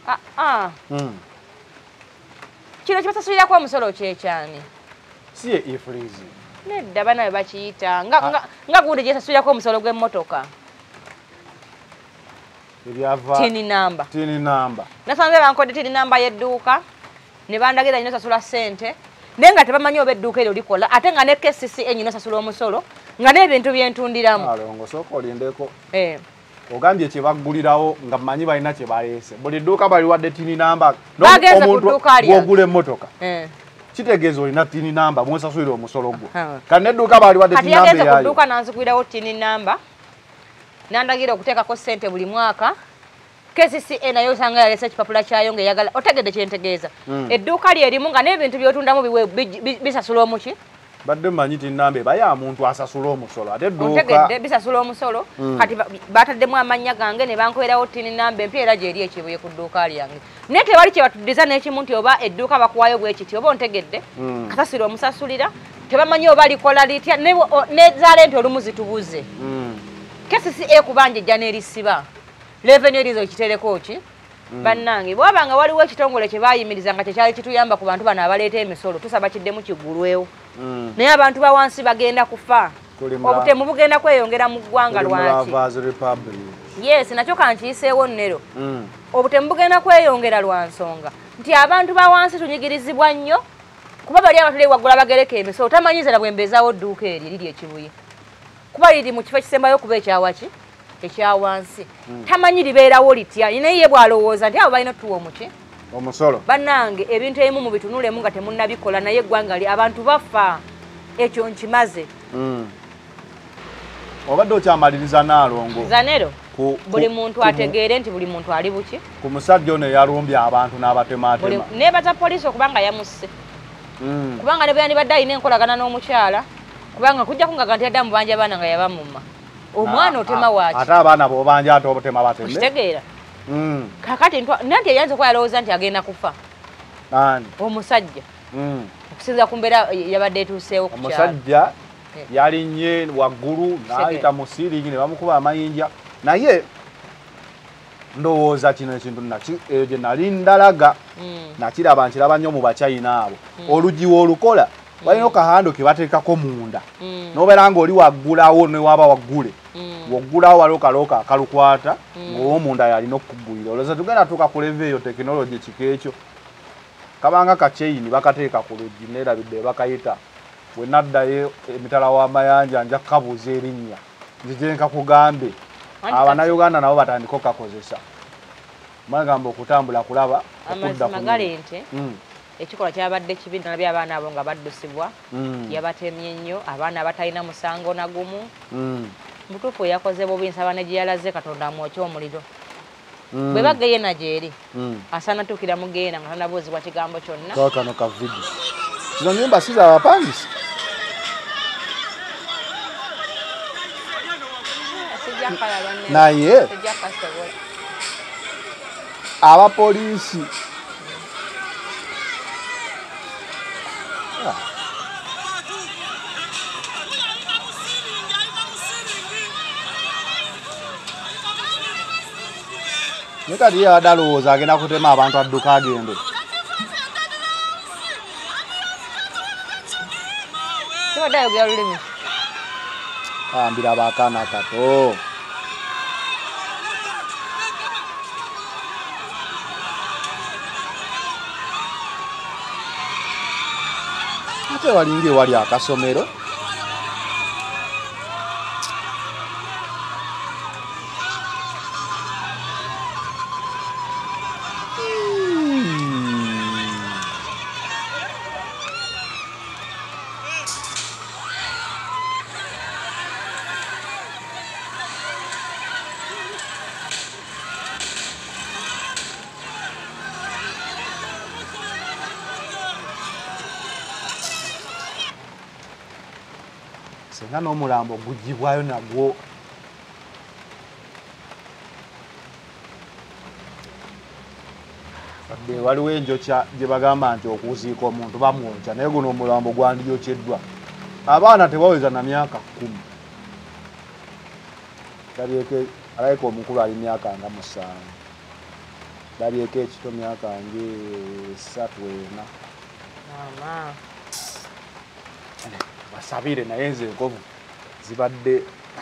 [SPEAKER 2] kino kibasasulirako omusolo kyekyani
[SPEAKER 1] si ye ifulizi
[SPEAKER 2] nedda bannaye bakiyita nga gundi gyesasulirako omusolo gw'emmotoka tini namba
[SPEAKER 1] tini namba
[SPEAKER 2] nasanze bankodde tini namba y'edduuka ne bandagira nnyo sasula ssente naye nga tebamanyi oba edduuka eryo likola ate nga ne K C C E nyino sasula omusolo nga n'ebintu byentundiramu
[SPEAKER 1] alongo sooka olindeko ogambye kye baggulirawo nga mmanyi balina kye baleese buli dduuka bali wadde tini namba omuntu bw'ogula emmotoka kitegeeza olina tini namba mwesasulira omusolo gwo kati n'edduuka bali wadde tini namba eyayo
[SPEAKER 2] kati yagenze ku dduuka nanzigulirawo tini namba nandagira okuteekako ssente buli mwaka K C C E nayo osanga yalese ekipapula kyayo ng'eyagala otegedde kyentegeeza edduuka lye erimu nga n'ebintu by'otundamu bisasula omuki
[SPEAKER 1] badde mmanyi tini namba eba ya muntu asasula omusolo ate edduuka
[SPEAKER 2] otegedde bisasula omusolo kati bataddemu amannya gange ne bankolerawo tini namba empya era gyeri ekibuye ku dduuka lyange naye tewali kye batuddiza n'ekimu nti oba edduuka bakuwayo bwe kiti oba ontegedde kasasira omusasulira tebamanyi oba likola litya nezaala enti olumu zitubuze K C C E kubanja ejja n'erisiba revenue erizo ekitereko ki bannange bwaba nga waliwo ekitongole kye bayimiriza nga kyekyali kituyamba ku bantu bano abaleeta emisolo tusaba kiddemu kiggulwewo naye abantu bawansi bagenda kufa obutemu bugenda kweyongera mu ggwanga lwaki yes nakyo kankiyiseewo nnero obutemu bugenda kweyongera lwa nsonga nti abantu bawansi tunyigirizibwa nnyo kuba bali abatuli waggula bagereka emisolo tamanyiza na bwembezaawo dduuka eri liri ekibuye kuba liri mu kifo kisembayo kuba ekyawaki ekyawansi tamanyi libeerawo litya naye ye bw'alowooza nti abo balina otuwa omuki
[SPEAKER 1] omusolo
[SPEAKER 2] bannange ebintu ebimu mu bitunulemu nga temunnabikola naye eggwanga li abantu bafa ekyo nkimaze
[SPEAKER 1] obadde okyamaliriza Naalongo
[SPEAKER 2] zanero buli muntu ategeere nti buli muntu ali buki
[SPEAKER 1] ku musajja ono yalumbye abantu n'abatematema
[SPEAKER 2] nebaza poliisi okubanga yamusse kubanga ne bwe badde alina enkolagana n'omukyala kubanga kujja kungaga nti yadda mubanja abaana nga yabamuma omwana otema waaki
[SPEAKER 1] ate abaana bobanja ate obutema bateme
[SPEAKER 2] kitegeera kakati nanti eyanza okuba yalowooza nti agenda kufa omusajja okusinza ku mbeera yabadde etuuseewo ku
[SPEAKER 1] omusajja yalinnye waggulu n'ayita mu siiringi ne bamukuba amayinja naye ndowooza kino ekintu eyo gye nali ndalaga nakiraba nkiraba nnyo mu bacyayina abo olugiwa olukola walina okahando ke bateekako munda n'obeera ng'oli waggulawo ne waba waggule waggulawo waliwo kalooka akalukwata ng'ow'omunda yalina okuggulira olowooza tugenda tuuka ku leve eyo tekinologi kiko ekyo kabanga kakyeyini bakateeka ku luggi neerabidde bakayita bwe naddayo emitala w'amayanja nja kukabuuza erinnya nzije nkakugambe abannayuganda nabo batandika okakozesa mwagamba okutambula kulaba
[SPEAKER 2] amazima gale nti ekikola kyabadde kibi nalabye abaana abo nga baddusibwa yabatemye nnyo abaana abatalina musango na gumu mutuufu yakoze bubi nsaba ne gye yalaze katonda amwokya omuliro bwe bageye na gyeri asaana tuukira mugeena nga tanabuuzibwa kigambo kyonna
[SPEAKER 1] kakano ka vidi zino nyumba si zabapangisa naye abapoliisi ne kati ye abadde alowooza agenda kutema abantu adduka agende
[SPEAKER 2] kibadde ayogera lulimi
[SPEAKER 1] ambira abakaana kato ate walinga ewali akasomero senga n'omulambo gugibwayo nagwo adde waliwo enjokya gye bagamba nti okuziika omuntu bamwokya naye guno omulambo gwandiyokyeddwa abaana tebaweza na myaka kumi dabyeko alayika omukulu ali myaka nga musanvu dabyeko ekito myaka nge esatu ena basabire naye nze enkovu zibadde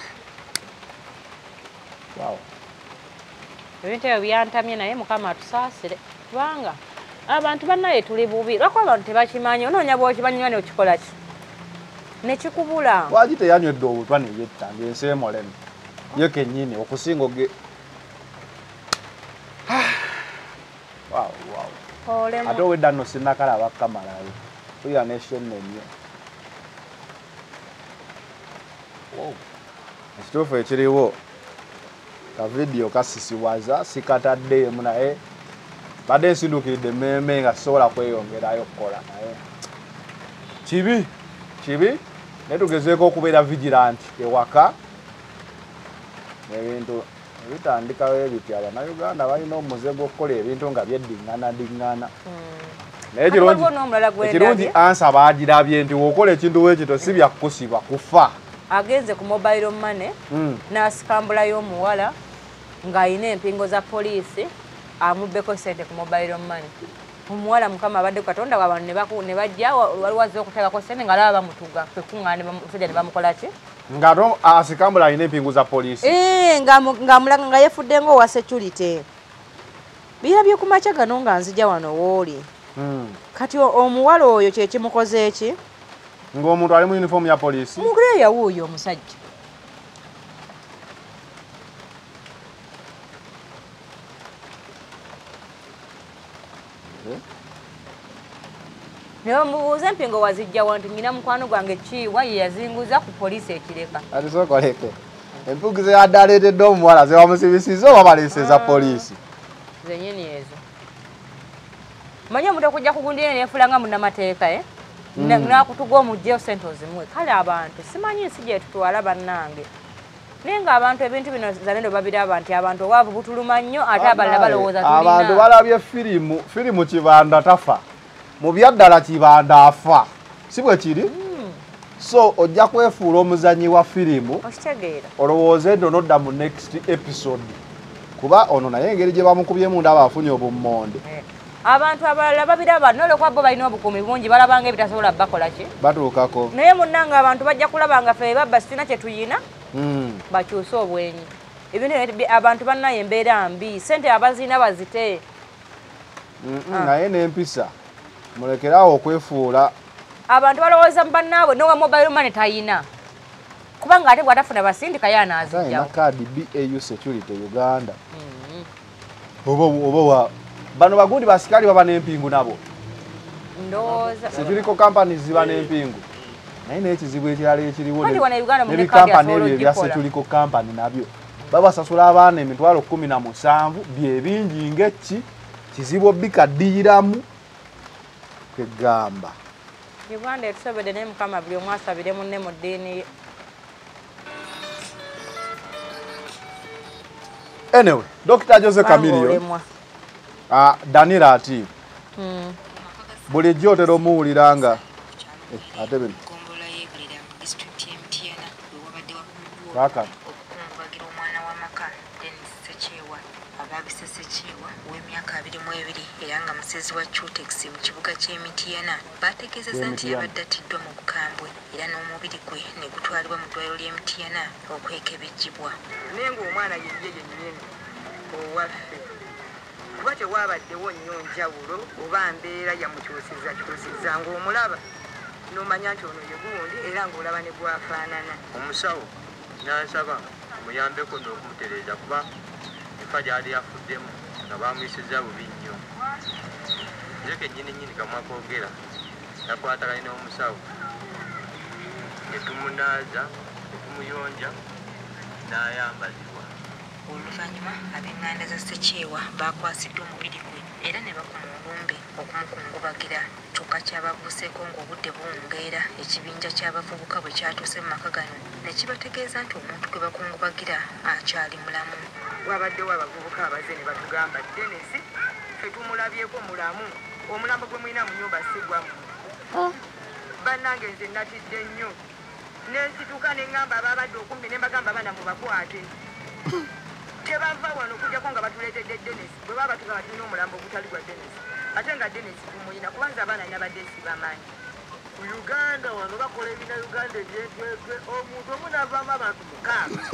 [SPEAKER 1] wow
[SPEAKER 2] ebintu ebyo byantamye naye mukama atusaasire kubanga abantu bannaye tuli bubi lwakuba abantu tebakimanyi onoonya bwokimanyira ne okikola ki nekikubula
[SPEAKER 1] waki teyanywedde obutwa neyetta ngensi emolemu ye kennyini okusinga oge ate owedda nno sinnakalaba kamalayo tuya neshonnenyo ekituufu ekiriwo ka vidiyo kasisiwaza sikataddeemu naye badde nsindukiridde emmeme nga sisobola kweyongerayo okukola naye kibi kibi naye tugezeeko okubeera vigilanti ewaka ebintu ebitandikawo ebitya abannayuganda balina omuze gw'okukola ebintu nga byeddiŋŋana diŋŋana naye ekirungi ansa baagirabye nti wokola ekintu wekito si byakukusibwa kufa
[SPEAKER 2] agenze ku mobile money n'asikambulayo omuwala ng'alina empingo za poliisi amubbeko sente ku mobile money omuwala mukama abadde ku katonda w'abantu ne bajja waliwaze okuteekako sente nga laba bamutuga kwekuŋŋaana omusajja ne bamukola ki
[SPEAKER 1] ng'ate asikambula alina empingo za poliisi
[SPEAKER 2] ng'amulaga nga yefudde ng'owa security birabye ku makya gano nga nzija wano wooli kati omuwala oyo kye kimukoze eki
[SPEAKER 1] ng'omuntu ali mu uniform ya poliisi
[SPEAKER 2] mugule yawuuyo omusajja ne bamubuuza empingo wazijja wantu ngina mukwano gwange kiwa ye yazinguza ku poliisi ekireka
[SPEAKER 1] ati sokoleke Empuku ze adaletedde omuwala ze bamusibisiza oba baleeseza poliisi.
[SPEAKER 2] Zenyini ezo. Manye omuntu okujja kugundira neefulanga munnamateeka eh? Nakutuga omugyeyo ssente ozimwe. Kale abantu simanyi nsi gye tutwala bannange. Naye ng'abantu ebintu bino Zalendo babiraba nti abantu obwavu butuluma nnyo ate abalala balowooza tulina.
[SPEAKER 1] Abantu balabye firimu, firimu Kibanda tafa. Mu byaddala Kibanda afa. Si bwe kiri? So ojja kwefuula omuzanyi wa firimu.
[SPEAKER 2] Okitegeera.
[SPEAKER 1] Olowooze nno nodda mu next episode. Kuba ono naye engeri gye bamukubyemu ndaba afunye obummonde.
[SPEAKER 2] Abantu abalala babiraba n'olwekuba bo balina obukuumi bungi balabanga ebitasobola bakola ki?
[SPEAKER 1] Batuukako.
[SPEAKER 2] Naye munnanga abantu bajja kulaba nga ffe babba sina kye tuyina.
[SPEAKER 1] Mm.
[SPEAKER 2] Bakyuse obwenyi. Ebintu abantu bannaye embeera mbi. Ssente abazina bazite.
[SPEAKER 1] Naye n'empisa. Mulekerawo okwefuula.
[SPEAKER 2] Abantu balowooza bannaabwe n'owa mobile money tayina. Kubanga ate bw'atafuna basindika y'anaazijjawo.
[SPEAKER 1] Tayina kaadi B A U Security Uganda. Oba oba bano bagundi basikali baba n'empingu nabo.
[SPEAKER 2] Ndowooza.
[SPEAKER 1] Security companies ziba n'empingu. Naye n'ekizibu ekirala ekiriwo
[SPEAKER 2] ne
[SPEAKER 1] kampani ebyo ebya security company nabyo. Babasasula abaana emitwalo kumi na musanvu bye bingi ng'eki kizibu bikaddiiramu kegamba.
[SPEAKER 2] Uganda etusobedde ne Mukama buli omu asabire munne mu ddiini.
[SPEAKER 1] Anyway, Doctor Jose Camilio. Ah, Danira ati. Mm. Buli jjo otera omuwulira nga eh, ate bino.
[SPEAKER 6] Gombola yeekolera mu disitulikiti y'Emitiana we wabadde wakubiddwa
[SPEAKER 1] Kaka.
[SPEAKER 6] okukungubagira omwana wa maka Dennis Ssekyewa abaabise Ssekyewa ow'emyaka abiri mu ebiri era nga musezi wa Chutex mu kibuga ky'Emitiana baategeezezza nti yabadde attiddwa mu bukambwe era n'omubiri gwe ne gutwalibwa mu ddwaliro ly'Emitiana okwekebejjibwa.
[SPEAKER 7] Naye ng'omwana yenje yennyini owaffe kuba tewabaddewo nnyo njawulo oba mbeera yamukyusiza kyusiza ng'omulaba n'omanya nti ono ye gundi era ng'olaba ne gwafaanana.
[SPEAKER 8] Omusawo nansaba muyambeko n'okumutereeza kuba efa gyali yafuddemu nga bamuyisiza bubi nnyo. Nze kennyini nnyini kamwakoogera yakwataganye n'omusawo ne tumunaaza ne tumuyonja n'ayambazibwa.
[SPEAKER 6] Oluvannyuma ab'eŋŋanda za Ssekyewa baakwasiddwa omubiri gwe era ne bakuma olumbe okumukungubagira kyokka kyabavuuseeko ng'obudde buwungeera ekibinja ky'abavubuka bwe kyatuuse mu maka gano ne kibategeeza nti omuntu gwe bakungubagira akyali mulamu.
[SPEAKER 7] Wabaddewo abavubuka abaze ne batugamba Dennis ffe tumulabyeko mulamu omulambo gwe mulina mu nnyumba sigwamu. Bannange nze natidde nnyo nensituka ne ŋŋamba ababadde okumbi ne mbagamba abaana mubakwate. Tebava wano okujjako nga batuleetedde Dennis bwe baba batugamba tulina omulambo ogutali gwa Dennis ate nga Dennis tumuyina kubanza abaana nabadde sibamanyi.
[SPEAKER 8] Ku Uganda wano bakola ebina Uganda ebyetwetwe omuntu omu navaamu abantu mukaaga.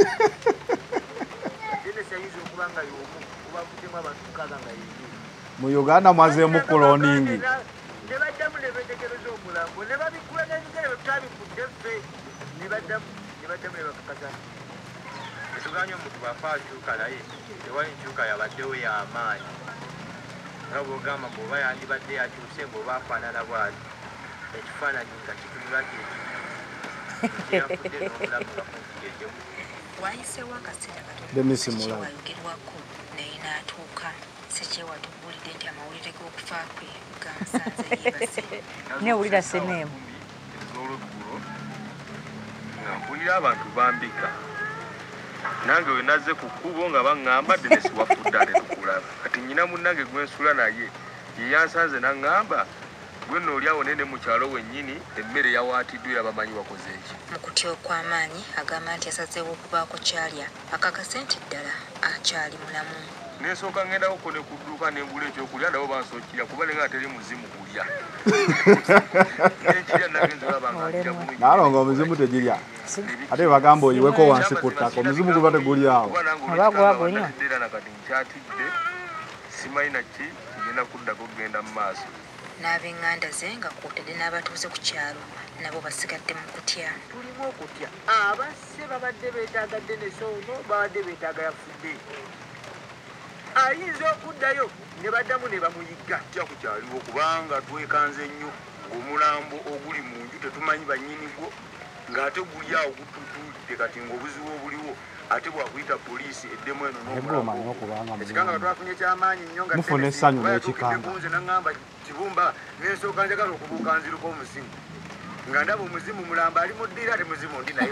[SPEAKER 8] Dennis ayinza okuba nga y'omu kuba avuddemu abantu mukaaga nga yeeyo.
[SPEAKER 1] Mu Uganda mwazeemu kuloningi.
[SPEAKER 8] Ne baddamu ne beetegereza omulambo ne babikula n'ebigere bwe tutabikudde ffe ne baddamu ne baddamu ne bakakasa. Tetuganye omuntu bw'afa akyuka naye tewali nkyuka yabaddewo y'amaanyi. Nga bw'ogamba bw'oba yandibadde yakyuse bw'oba afaanana bw'ati ekifaananyi nga kitunula kyekiyafudde n'omulamu nga kumugejjemu.
[SPEAKER 6] Wayiseewo akaseera
[SPEAKER 1] Dennis
[SPEAKER 6] katono
[SPEAKER 1] Mulamu
[SPEAKER 6] ayogerwako naye n'atuuka. Ssekyewa tubuulidde nti amawulire g'okufa kwe gamusanze yeebase.
[SPEAKER 2] Newulira seneemu.
[SPEAKER 8] Ez'olweggulo nga mpulira abantu bambika. Nange we nazze ku kkubo nga baŋŋamba Dennis wafudde ate tukulaba. Kati nnyina munnange gwensula naye ye yansanze n'aŋŋamba gwe nno oli awo nene mu kyalo wennyini emmere yawaatiddwa era bamanyi wakoze eki.
[SPEAKER 6] Mu kutya okw'amaanyi agamba nti yasazeewo okubaako kyalya akakase nti ddala akyali mulamu.
[SPEAKER 8] Nesooka ŋŋendawoko ne ku dduuka ne mbula ekyokulya ndabo bansookirya kuba ne nga teri muzimu kulya. N'ekirya nagenza olaba nga ndya bulungi.
[SPEAKER 1] Naalonga omuzimu tegirya. Ate bagamba oyiweko wansi ku ttaka omuzimu guba teguli awo.
[SPEAKER 2] Abagwagonya.
[SPEAKER 8] Era nakati nkyatidde simanyi naki kigenda kuddako kugenda mu maaso.
[SPEAKER 6] N'ab'eŋŋanda ze nga kwotadde n'abatuuze ku kyalo nabo basigadde mu kutya.
[SPEAKER 7] Tulimu okutya abasse babadde beetaaga Dennis ono babadde beetaaga yafudde. Ayinza okuddayo ne baddamu ne bamuyigga.
[SPEAKER 8] Kutya kukyaliwo kubanga twekanze nnyo ng'omulambo oguli mu nju tetumanyi bannyini gwo ng'ate guli awo gututulidde kati ng'obuzibu obuliwo ate bwakuyita poliisi eddemu eno n'omulamu ekikanga nga twafunye kyamaanyi nnyo nga
[SPEAKER 1] mufuna essanyu n'ekikanga
[SPEAKER 8] nze naŋŋamba kibumba nensooka njagala okubuuka nziruka omuzimu nga ndaba omuzimu mulamba ali muddira ate muzimu ndi naye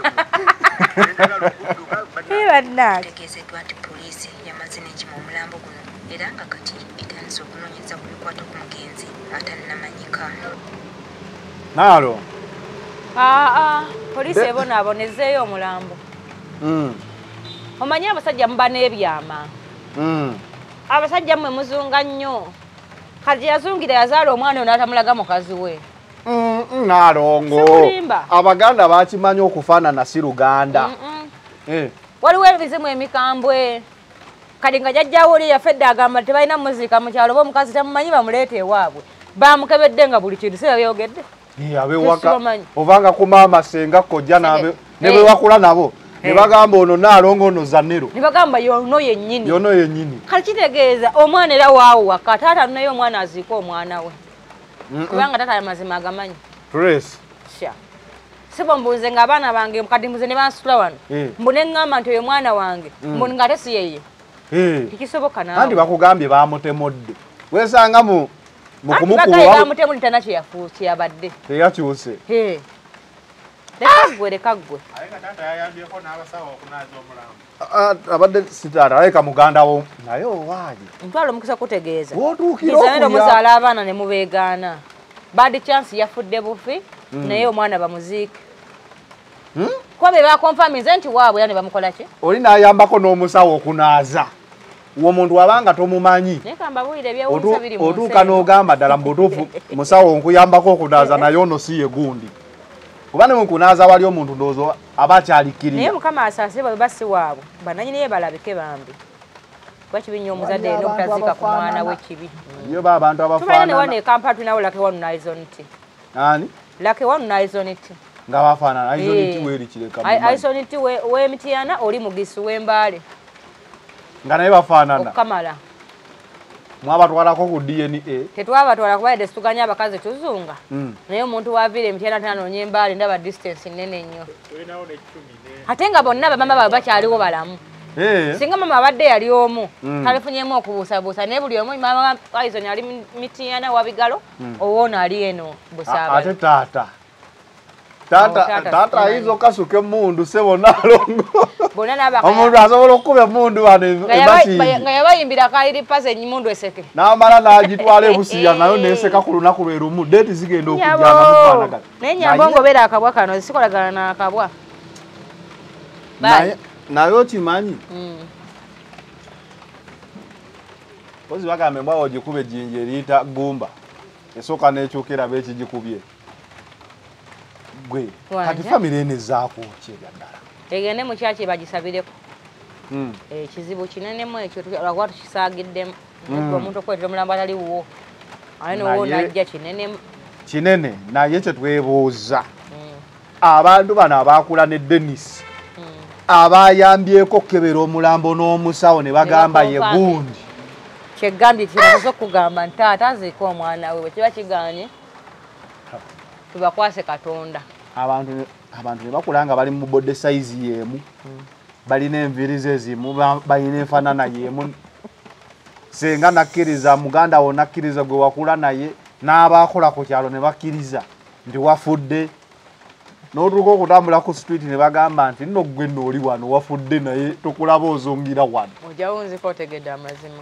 [SPEAKER 6] tegeezeddwa nti poliisi yamaze n'ekima omulambo guno era nga kati etandise okunoonyeza ku bikwata ku mugenzi atannamanyika.
[SPEAKER 1] naalo
[SPEAKER 2] aa poliisi ebonaabonezeeyo omulambo. omanyi abasajja muba n'ebyama. abasajja mmwe muzunga nnyo. kati yazungira yazaala omwana ono atamulaga mukazi we.
[SPEAKER 1] naalongo abaganda bakimanyi okufaanana si luganda.
[SPEAKER 2] waliwo ebizimu emikambwe kati nga jajjawo oli yafedde agamba tebalina muziika mu kyalo oba omukazi tamumanyi bamuleeta ewaabwe bamukebedde nga buli kintu si babyogedde
[SPEAKER 1] abewaka obanga ku maama senga kojja ne bwewakula nabo ne bagamba ono naalongo ono zannero
[SPEAKER 2] ne bagamba yono yennyini
[SPEAKER 1] yono yennyini
[SPEAKER 2] kati kitegeeza omwana era waawuwaka taata naye omwana aziika omwana we kubanga taata amazima agamanyi
[SPEAKER 1] Trace
[SPEAKER 2] sha sibo mbuze nga abaana bange kati mbuze ne bansitula wano mbu ne ŋŋamba nti oyo mwana wange mbu nga ate si yeye tikisoboka naawe
[SPEAKER 1] andi bakugambye baamutemodde weesanga mu
[SPEAKER 2] mukumukubamutemu tana kyeyafu kyeyabadde
[SPEAKER 1] teyakyuse
[SPEAKER 2] leka ggwe leka ggwe
[SPEAKER 1] abadde sitaata aleka muganda wo naye owaayi
[SPEAKER 2] ntwala omukisa kutegeeza
[SPEAKER 1] wotuukira
[SPEAKER 2] omuzaala abaana ne mubeegaana badi chance yafudde bufi naye omwana bamuziike kuba be bakonfaminze nti waabwe era ne bamukola ki
[SPEAKER 1] oli naayambako n'omusawo okunaaza uwo muntu wabanga tomumanyi otuuka n'ogamba ddala mbutuufu musawo nkuyambako okunaaza naye ono si ye gundi kuba ne mukunaaza wali omuntu ndowooza aba akyalikkirira
[SPEAKER 2] naye mukama asaase babe basi waabwe bananyiniye balabike bambi kuba kibi nnyo omuzadde erina obutaziika ku mwana we kibi
[SPEAKER 1] yo ba abantu abafaanana
[SPEAKER 2] ne wano ekampala tulinawo lake wanu naizoniti
[SPEAKER 1] ani
[SPEAKER 2] lake wanu naizoniti
[SPEAKER 1] nga bafaanana aizoniti weeri kireka
[SPEAKER 2] aizoniti w'emitiyana oli mugisi w'embaale
[SPEAKER 1] nga naye bafaanana
[SPEAKER 2] okukamala
[SPEAKER 1] mwabatwalako ku D N A
[SPEAKER 2] tetwabatwala kuba yadde situganya abakazi tuzunga naye omuntu waviire emitiyana tananoonya embaale ndaba distance nnene nnyo ate nga bonna bamama babe bakyaliwo balamu singa mama abadde yali omu talifunyemu okubuusabuusa naye buli omu mama aizoni ali mitiyana wabigalo owoono ali eno busaaba
[SPEAKER 1] ate taata taata ayinza okasuka emundu sebo naalongo omuntu asobola okukuba emundu wano
[SPEAKER 2] nga yabayimbira kairi pasa emundu eseke
[SPEAKER 1] n'amala n'agitwala ebusiya nayo neeseka ku lunaku lwe lumu deeti zigenda okujjanga mufaanagana
[SPEAKER 2] naye nyambo ngobeera akabwa kano sikolagana n'akabwa
[SPEAKER 1] naye okimanyi pozi bagambe mbwawo ogikuba ejjinja eriyita gumba esooka n'ekyukira beekigikubye gwe kati famire ene zaakuki ebyaddala
[SPEAKER 2] egende mukyaki bagisabireko ekizibu kinenemu ekyo lwakuba tukisaagiddemu omuntu okwetera omulambo atali wuwo aye nowo najja kinenemu
[SPEAKER 1] kinene naye kyetwebuuza abantu bano abaakula ne Dennis abayambyeko kebera omulambo n'omusawo ne bagamba ye gundi
[SPEAKER 2] kyegambye kiraza okugamba nti taata aziika omwana we bwekiba kiganye tubakwase Katonda
[SPEAKER 1] abantu abantu ne bakula nga bali mu bode size yemu balina enviri ze zimu balina enfaanana yemu senga nakkiriza muganda wo nakkiriza gwe wakula naye n'abaakola ku kyalo ne bakkiriza nti wafudde n'otuuka okutambula ku street ne bagamba nti nno gwe nno oli wano wafudde naye tukulaba ozungira wano
[SPEAKER 2] ojjawo nzika otegedde amazima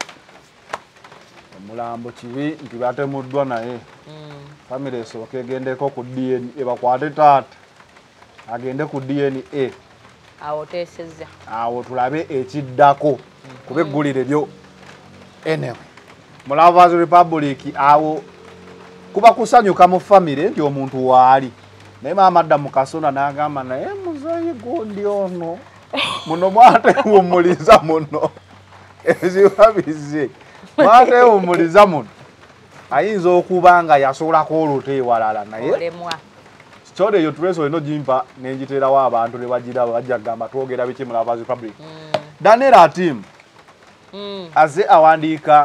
[SPEAKER 1] omulambo kibi nti batemuddwa naye famire esooka egendeko ku D N A bakwate taata agende ku D N A
[SPEAKER 2] awo teesezza
[SPEAKER 1] awo tulabe ekiddako kuba eggulire lyo anyway Mulavas Republic awo kuba kusanyuka mu famire nti omuntu waali naye maama adda mu kasona n'agamba naye muzayi gundi ono muno mwatewumuliza muno ebiziba bize mwatewumuliza muno ayinza okuba nga yasobolako olute ewalala naye story eyo Trace olina ogimpa nenjiterawo abantu ne bagiraba bajja kugamba twogera biki mu Mulavas Republic Daniel Atim aze awandiika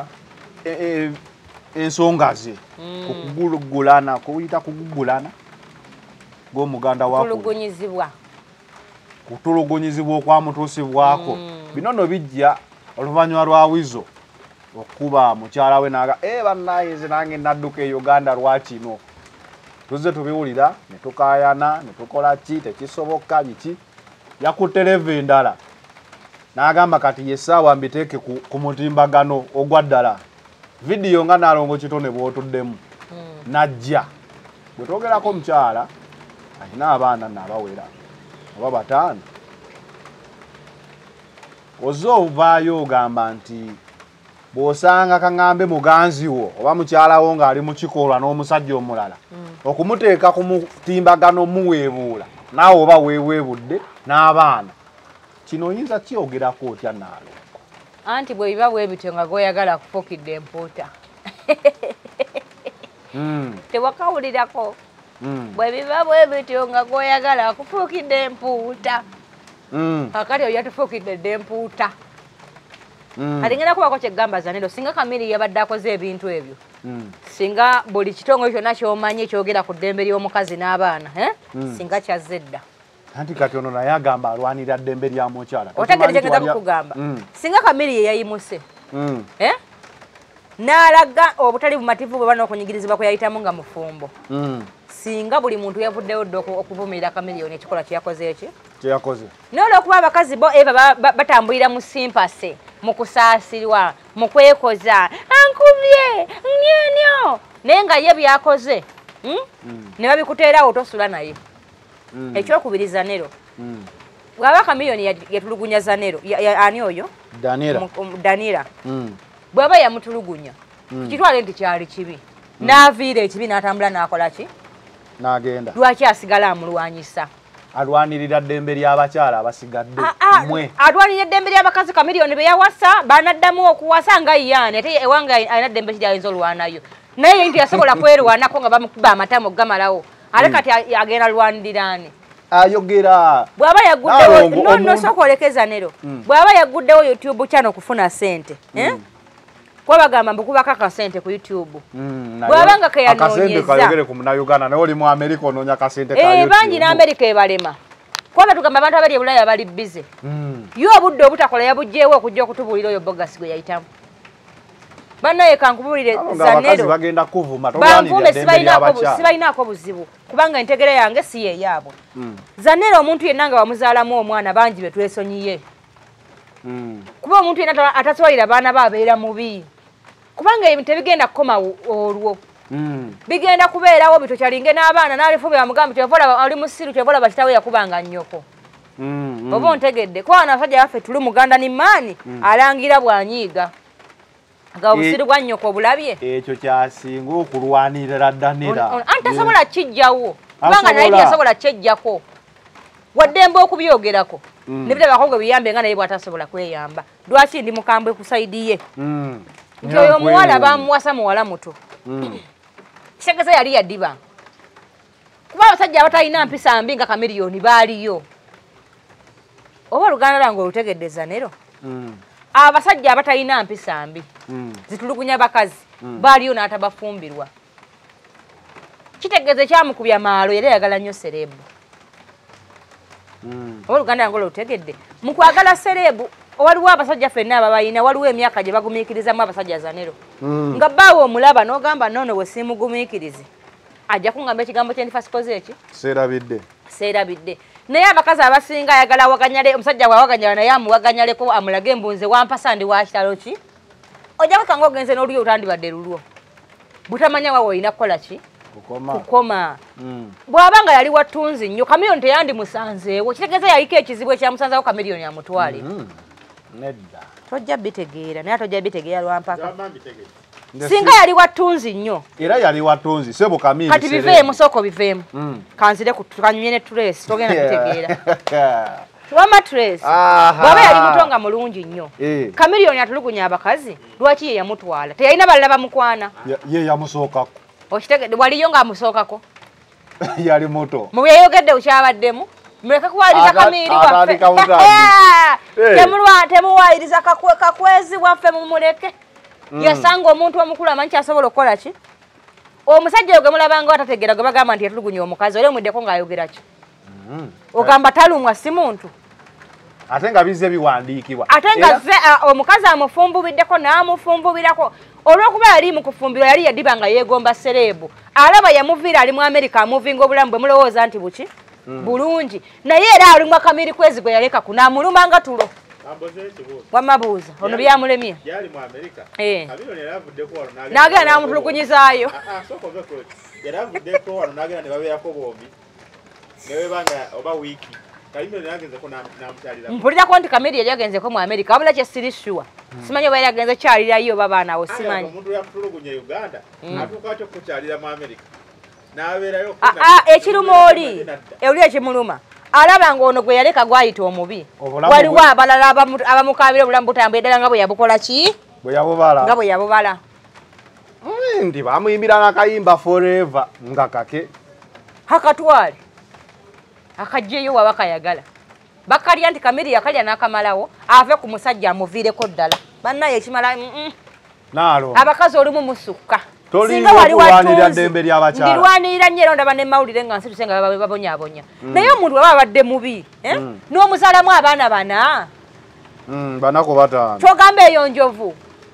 [SPEAKER 1] ensonga ze okugulana kuyita kugugulana g'omuganda wa
[SPEAKER 2] tulugunyizibwa
[SPEAKER 1] kutulugunyizibwa okwamutuusibwako mm. bino no bijja oluvannyuma lwa Wizo okuba mukyala we naga e bannaye nze nange nadduka e Uganda lwakino tuzze tubiwulira ne tukaayana ne tukola ki tekisoboka biki yakutte leve endala n'agamba kati yessaawa mbiteeke ku, ku mutimbagano ogwa ddala vidiyo nga nalongo kitone bw'otuddemu mm. najja bwe twogerako mukyala alina abaana naabawera oba bataano ozo ovaayo ogamba nti bw'osanga kaŋŋambe muganzi wo oba mukyalawo ng'ali mu kikolwa n'omusajja omulala mm. okumuteeka ku mutimbagano muweebuula naawe oba weeweebudde n'abaana kino oyinza kyogerako otya naalongo
[SPEAKER 2] anti bwe biba bwe bityo nga goyagala kufukidde empuuta
[SPEAKER 1] mm.
[SPEAKER 2] tewakawulirako
[SPEAKER 1] mm.
[SPEAKER 2] bwe biba bwe bityo nga goyagala kufukidde empuuta
[SPEAKER 1] mm.
[SPEAKER 2] kakati oyo yatufukidde empuuta
[SPEAKER 1] mm.
[SPEAKER 2] alingana kubako kyegamba Zanero singa Kamiri yabadde akoze ebintu ebyo
[SPEAKER 1] mm.
[SPEAKER 2] singa buli kitongole kyonna ky'omanyi kyogera ku ddembe ly'omukazi n'abaana eh? mm. singa kyazedda
[SPEAKER 1] anti kati ono naye agamba alwanira ddembe lya mukyala
[SPEAKER 2] otegereje ngeza kukugamba
[SPEAKER 1] mm.
[SPEAKER 2] singa Kamiri ye yayimuse
[SPEAKER 1] mm.
[SPEAKER 2] eh? n'alaga obutali bumativu bwe bana okunyigirizibwa kwe yayitamu nga mufumbo
[SPEAKER 1] mm.
[SPEAKER 2] singa buli muntu yavuddewo dda okuvumirira Kamiliyoni ekikola kyeyakoze eki
[SPEAKER 1] kyeyakoze
[SPEAKER 2] n'olwokuba abakazi bo eba batambulira mu simpase mu kusaasirwa mu kwekoza ankubye nnyo naye nga ye byakoze mm? mm. ne babikuteerawo tosula naye mm. ekyokubiri Zanero mm. bw'aba Kamiliyoni yatulugunya Zanero ani oyo
[SPEAKER 1] Danira
[SPEAKER 2] Danira
[SPEAKER 1] mm.
[SPEAKER 2] bw'aba yamutulugunya mm. kitwale nti kyali kibi mm. n'aviira ekibi n'atambula n'akola ki
[SPEAKER 1] n'agenda
[SPEAKER 2] lwaki asigala amulwanyisa
[SPEAKER 1] alwanirira ddembe ly'abakyala abasigadde mwe
[SPEAKER 2] alwanirira ddembe ly'abakazi Kamiliyoni be yawasa banaddamu okuwasa nga yaani ate ewange alina ddembe kyayinza olwanayo naye nti yasobola kwerwanako nga bamukuba amatamu gamalawo ate kati agenda alwaniriraani
[SPEAKER 1] ayogera
[SPEAKER 2] bw'aba yaguddewo no no sooka olekeza Nero bw'aba yaguddewo YouTube channel kufuna sente eh kwa bagamba mbukubaka ka sente ku YouTube
[SPEAKER 1] mm,
[SPEAKER 2] bwabanga ke yanonyeza
[SPEAKER 1] akasente kayogere ku muna Uganda naye oli mu America ononya kasente ka YouTube
[SPEAKER 2] eh bangi na America ebalema kwa batugamba abantu abali Bulaya bali busy
[SPEAKER 1] mm.
[SPEAKER 2] yo obudde obutakola yabujjeewo okujja okutubulira oyo bogas gwe yayitamu banaye kankubulire Zanero
[SPEAKER 1] bagenda kuvuma tolwanirira ddembe ly'abakyala
[SPEAKER 2] sibalinaako buzibu kubanga entegere yange si ye yaabwe mm. Zanero omuntu yenna nga wamuzaalamu omwana bangi betwesonyiye mm. kuba omuntu yenna atasobolera baana babeera mubi kubanga ebintu bigenda kukoma olwo mm. bigenda kubeerawo bitokyalinge n'abaana n'alifu bwe bamugamba kyevola ali musiru kyevola bakitawe yakubanga nnyoko mm, mm. oba ontegedde kuba abasajja baffe tuli muganda ni maani mm. alangira bwanyiiga nga obusiru bwa nnyoko obulabye
[SPEAKER 1] ekyo kyasinga okulwanirira Danira
[SPEAKER 2] anti asobola kijjawo kubanga naye yasobola kyejjako waddembe okubyogerako mm. nebita bakobwa biyambe nga naye bw'atasobola kweyamba lwaki ndi mukambwe ku saidi ye mm. nti oyo omuwala bamuwasa muwala muto mm. kisegeza yali yaddiba kuba abasajja abatalina mpisa mbi nga Kamiliyoni baaliyo oba Luganda lwange olutegedde Zanero mm. abasajja abatalina mpisa mbi mm. zitulugunya bakazi mm. baaliyo n'atabafumbirwa kitegeze kyamukubya maalo yali yagala nnyo serebu mm. oba Luganda lwange olutegedde mu kwagala serebu waliwo abasajja ffenna ababayina waliwo emyaka gye bagumiikirizamu abasajja Zanero mm. nga bbaawe omulaba n'ogamba noono bwe siimugumiikirize ajja kungamba ekigambo kyendifa sikoze eki
[SPEAKER 1] seerabidde
[SPEAKER 2] seerabidde naye abakazi abasinga ayagala awaganyale omusajja bw'awaganyala naye amuwaganyaleko amulage embunze wampasa ndi wa kitalo ki ojja kwekanga ogenze n'olulyo otandibadde lulwo butamanya waawe olina kukola ki
[SPEAKER 1] kukoma
[SPEAKER 2] kukoma mm. bw'abanga yali wattunzi nnyo Kamiliyoni teyandimusanzeewo kitegeeza yaliko ekizibu ekyamusanzawo Kamiliyoni amutwale mm -hmm.
[SPEAKER 1] nedda
[SPEAKER 2] tojja bitegeera naye tojja bitegeera lwampaka singa yali wattunzi nnyo
[SPEAKER 1] era yali wattunzi sebo Kamiri
[SPEAKER 2] kati biveemu soko biveemu mm. kanzire kanyumye ne trace togenda bitegeera wama trace bwaba yali mutonga mulungi nnyo e. Kamiliyoni atulugunya abakazi lwaki ye yamutwala teyalina balala bamukwana
[SPEAKER 1] ye yamusookako
[SPEAKER 2] okitegedde waliyo nga amusookako
[SPEAKER 1] yali muto
[SPEAKER 2] mu byeyogedde ukyabaddemu muleke kuwayiriza Kamiri waffe temuwayiriza kakwezi waffe mumuleke mm. yasanga omuntu omukulu amanyi kyasobola okukola ki omusajja ogwe mulabanga atategeera gwe bagamba nti yatulugunya omukazi oli omuddeko ng'ayogera ki ogamba talumwa si muntu
[SPEAKER 1] ate nga bizze biwandiikibwa
[SPEAKER 2] ate nga ze omukazi amufumbubiddeko n'amufumbubirako olw'okuba yali mu kufumbirwa yali yaddiba nga yeegomba sereebu alaba yamuviira ali mu Amerika amuvinga obulamu bwe mulowooza nti buki bulungi naye era ali mu akamiri kwezi gwe yaleka ku n'amuluma nga tulo wamabuuza ono byamulemye n'agenda n'amutulugunyizaayo mpulirako nti Kamiri yali agenzeko mu Amerika wabula kye siri sure simanyi oba yali agenze kyalirayo oba baana awo simanyi ekiruma oli oli ekimuluma alaba ng'ono gwe yaleka gwayita omubi waliwo abalala abamukabira obulamu butambula eddala nga bwe yabukola ki nga bwe yabubala
[SPEAKER 1] ndi bamuyimbira n'akayimba forever nga kake
[SPEAKER 2] akatwale akajjeyo waba kayagala bakalya nti Kamiri yakalya n'akamalawo ave ku musajja amuviireko ddala bannaye ekimala abakazi olumu musukka singa wali watunzi ndirwanirira nnyo era ndaba ne mawulire nga nsituse nga babonyabonya naye omuntu waba abadde mubi n'omuzaalamu abaana bana
[SPEAKER 1] banako bataano
[SPEAKER 2] kyogamba eyo njovu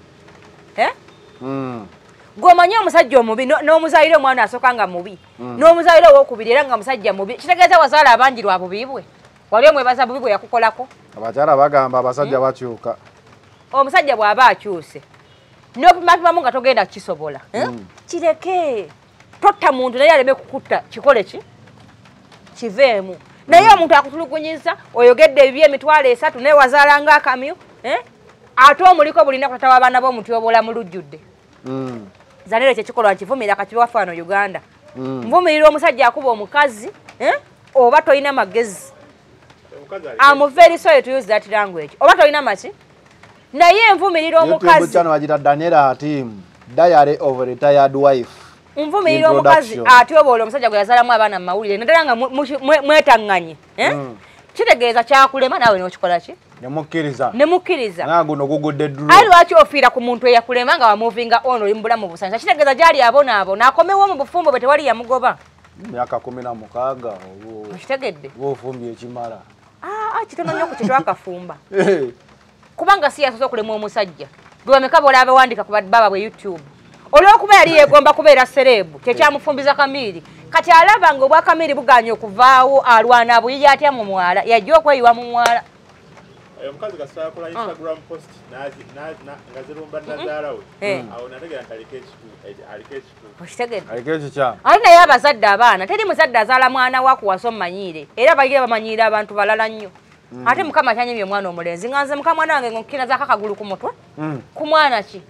[SPEAKER 2] gwomanyi omusajja omubi n'omuzaalira omwana asooka nga mubi n'omuzaalira owokubiri era nga musajja mubi kitegeeza wazaala abangi lwa bubi bwe wali omwebaza bubi bwe yakukolako
[SPEAKER 1] abakyala bagamba abasajja bakyuka
[SPEAKER 2] omusajja bw'aba akyuse n'opimapimamu nga togenda kisobola kireke totta muntu naye aleme kukutta kikole ki kiveemu naye omuntu akutulugunyiza oyogedde ebibi emitwalo esatu naye wazaala nga akamyu ate omuliko bulina kutatawa abaana b'omuti obulamu lujjudde zanero ekyo kikolwa nkivumirira kati wafaano Uganda nvumirira omusajja akuba omukazi oba toyina magezi I'm very sorry to use that language oba toyina maki naye nvumirira omukazi
[SPEAKER 1] bagita Daniela team diary of a retired wife
[SPEAKER 2] nvumirira omukazi ate oba oli omusajja gwe yazaalamu abaana mu mawulire naddala nga mwetaŋŋanye kitegeeza kyakulema naawe n'okikola ki
[SPEAKER 1] nemukkiriza
[SPEAKER 2] nemukkiriza
[SPEAKER 1] nga guno gugudde ddulo
[SPEAKER 2] ali lwaki ofiira ku muntu eyakulema nga wamuvinga ono oli mu bulamu busanyusa kitegeeza gyali abonaabona akomewo mu bufumbo bwe tewali yamugoba
[SPEAKER 1] myaka kumi na mukaaga
[SPEAKER 2] okitegedde
[SPEAKER 1] ofumbye ekimala
[SPEAKER 2] kitono nnyo ku kitwakafumba kubanga si yasoose okulema omusajja gwe bameka bola abawandika ku baba bwe YouTube olw'okuba yali yeegomba kubeera sereebu kyekyamufumbiza Kamiri kati alaba nga obwa Kamiri buganye okuvaawo alwana buyiyi atya mu mwala yajja okweyiwa mu mwala
[SPEAKER 8] omukazi gasobola kola Instagram post nga zirumba nazaala we awo nategera nti aliko ekitu
[SPEAKER 2] okitegedde
[SPEAKER 1] aliko ekikyamu
[SPEAKER 2] ali naye abazadde abaana teri muzadde azaala mwana wa kuwasa omumanyiire era bagira bamanyiira abantu balala nnyo ate mukama kyanyemye omwana omulenzi nga nze mukama wange ngokkirazaako akagulu ku mutwe ku mwana ki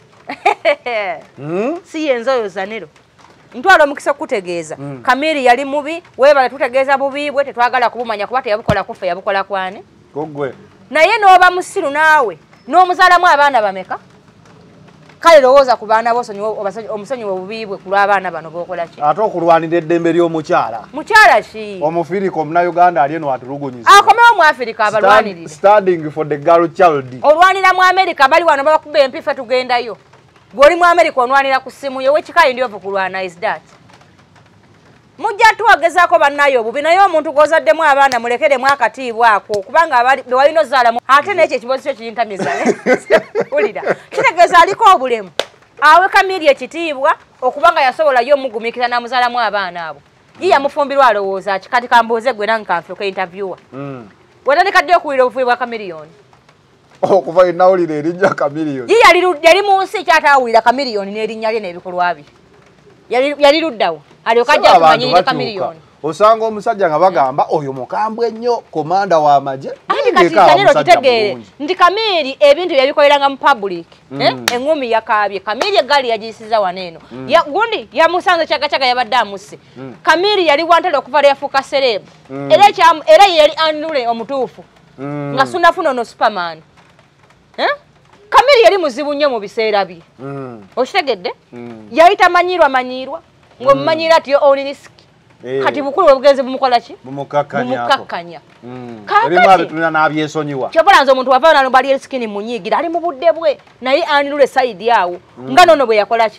[SPEAKER 2] si yenza oyo zanero ntwala omukisa okutegeeza Kamiri yali mubi weebale tutegeeza bubi bwe tetwagala kubumanya kuba teyabukola kufe yabukola kwane
[SPEAKER 1] gogwe
[SPEAKER 2] naye n'oba musiru naawe n'omuzaalamu abaana bameka kale lowooza ku baana omusonyiwa obubi bwe ku lw'abaana bano b'okola ki
[SPEAKER 1] ate okulwanira eddembe ly'omukyala
[SPEAKER 2] mukyala ki
[SPEAKER 1] omufirika omunauganda ali eno atulugunyiza
[SPEAKER 2] akomewo mu Afirika abalwanirire
[SPEAKER 1] standing for the girl child
[SPEAKER 2] olwanira mu Amerika bali wano babakuba empifa tugendayo gw'oli mu Amerika onwanira ku ssimu yo wekikayi ndyovu kulwana is that mujja tuwagezaako bannayo obubi naye omuntu gwozaddemu abaana mulekeremu akatiibwa ako kubanga be walina ozaalamu ate n'ekyo ekibozi kyo kiyintamiza wulira kitegeeza aliko obulemu awe Kamiri ekitiibwa okubanga yasobolayo omugumiikiriza n'amuzaalamu abaana abo ye yamufumbirwa alowooza ki kati kambuuze gwe nange kanfuuka interviewer watandikadde okuwulira obufubi bwa Kamiliyoni
[SPEAKER 1] okuva enawulira erinnya Kamiliyoni
[SPEAKER 2] ye yali mu nsi kyataawulira Kamiliyoni n'erinnya lye n'ebikolwa bye yali luddawo alyoka ajja kumanyirira Kamiliyoni
[SPEAKER 1] osanga omusajja nga bagamba oyo mukambwe nnyo komanda w'amagye
[SPEAKER 2] kati kitegeere nti Kamiri ebintu byabikoleranga mu public eŋŋumi yakaabye Kamiri eggaali yagiyisiza wano eno gundi yamusanze kyagacaga yabadde amuse Kamiri yali wantala okuva lyafuuka sereebu era ye yali Anule omutuufu nga sunafuna ono Superman Kamiri yali muzibu nnyo mu biseera bye okitegedde yali tamanyirwa manyirwa ng'omumanyira ati oli risiki kati bukulu obugenzi bumukola ki bumukakkanya
[SPEAKER 1] kakatitulina n'abyesonyiwa
[SPEAKER 2] kyobola nze omuntu wava nano bali risiki ni munyiigira ali mu budde bwe naye Anule sayidi awo nga nono bwe yakola ki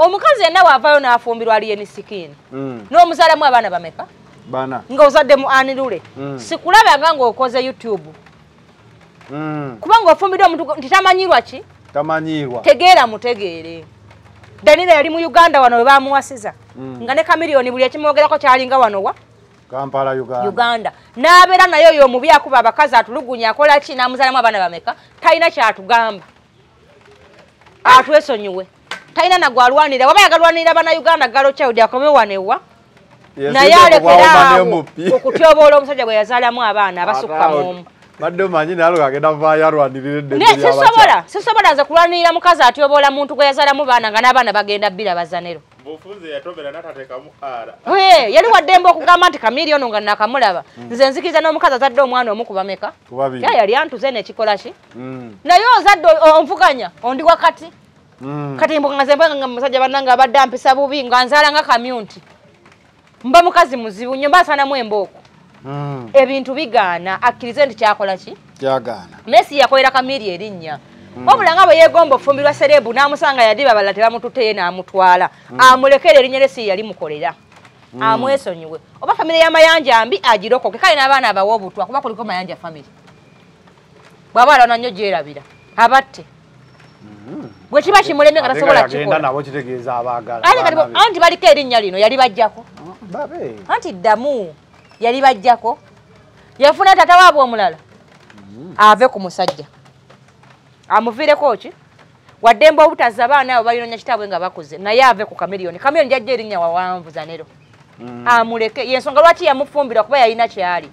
[SPEAKER 2] omukazi yenna wavayo n'afumbirwa ali enisikini n'omuzalamu abaana bameka
[SPEAKER 1] bana
[SPEAKER 2] nga ozadde mu anirule sikulabanga ng'okoze youtube kubanga ofumbidde omuntu nti tamanyirwa ki
[SPEAKER 1] tamanyirwa
[SPEAKER 2] tegeera mutegeere Danila yali mu Uganda wano we bamuwasiza nga ne Kamiliyoni buli ekimwogerako kyalinga wano wa
[SPEAKER 1] Kampala Uganda
[SPEAKER 2] Uganda n'abeera naye oyo omubi akuba abakazi atulugunya akola ki n'amuzalamu abaana bameka talina kyatugamba atwesonyiwe talina nagwalwanira waba yagalwanirira bana Uganda galo child akome wanewa naye alekera okutyoboola omusajja gwe yazaalamu abaana abasukka mu
[SPEAKER 1] badde manyi nalo agenda vaya alwanirire
[SPEAKER 2] ne sisobola sisobola nze kulwanirira mukazi atyoboola muntu gwe yazaalamu baana nga n'abaana bagenda bbira bazanero
[SPEAKER 8] Bufunze yatobera natatekamu ara.
[SPEAKER 2] Eh, yali waddembe okugamba nti Kamiliyoni nga nakamulaba. Nze nzikiriza n'omukazi azadde omwana omu kubameka.
[SPEAKER 1] Kubabiri.
[SPEAKER 2] Ya yali antuze n'ekikola ki?
[SPEAKER 1] Mm.
[SPEAKER 2] Naye ozadde onvuganya ondi wakati. Mm. Kati mbuga nga zembe nga musajja bannanga abadde ampisa bubi nga nzaala nga community. Mba mukazi muzibu nnyo mbasana mu emboko. Mm. Ebintu bigaana akkirize nti kyakola ki?
[SPEAKER 1] Kyagaana.
[SPEAKER 2] Messi yakolera Kamili erinnya. Mm. Wabula bwe yegomba ofumbirwa serebu n'amusanga yadiba balala tebamutute n'amutwala. Mm. Amulekere erinnya lesi yali mukolera. Mm. Amwesonyiwe. Oba family ya Mayanja mbi agirokoke kale n'abaana abawo obutwa kuba kuliko Mayanja family. Bwabala nanyo jerabira. Abatte. Mm. Bwe kiba kimulemye nga tasobola kikola.
[SPEAKER 1] Agenda nabo kitegeeza abaagala.
[SPEAKER 2] Ali kati anti baliko erinnya lino yali bajjako.
[SPEAKER 1] Babe.
[SPEAKER 2] Anti damu yali bajjako. Yafuna tata waabo omulala. Mm. Ave ku musajja. Amuvire kochi wademba obutaza baana abo balinonya kitabwe nga bakuze naye ave ku Kamiliyoni Kamiliyoni jajje erinnya wawanvu zanero mm. Amuleke yensonga lwaki yamufumbira kuba yalina kyali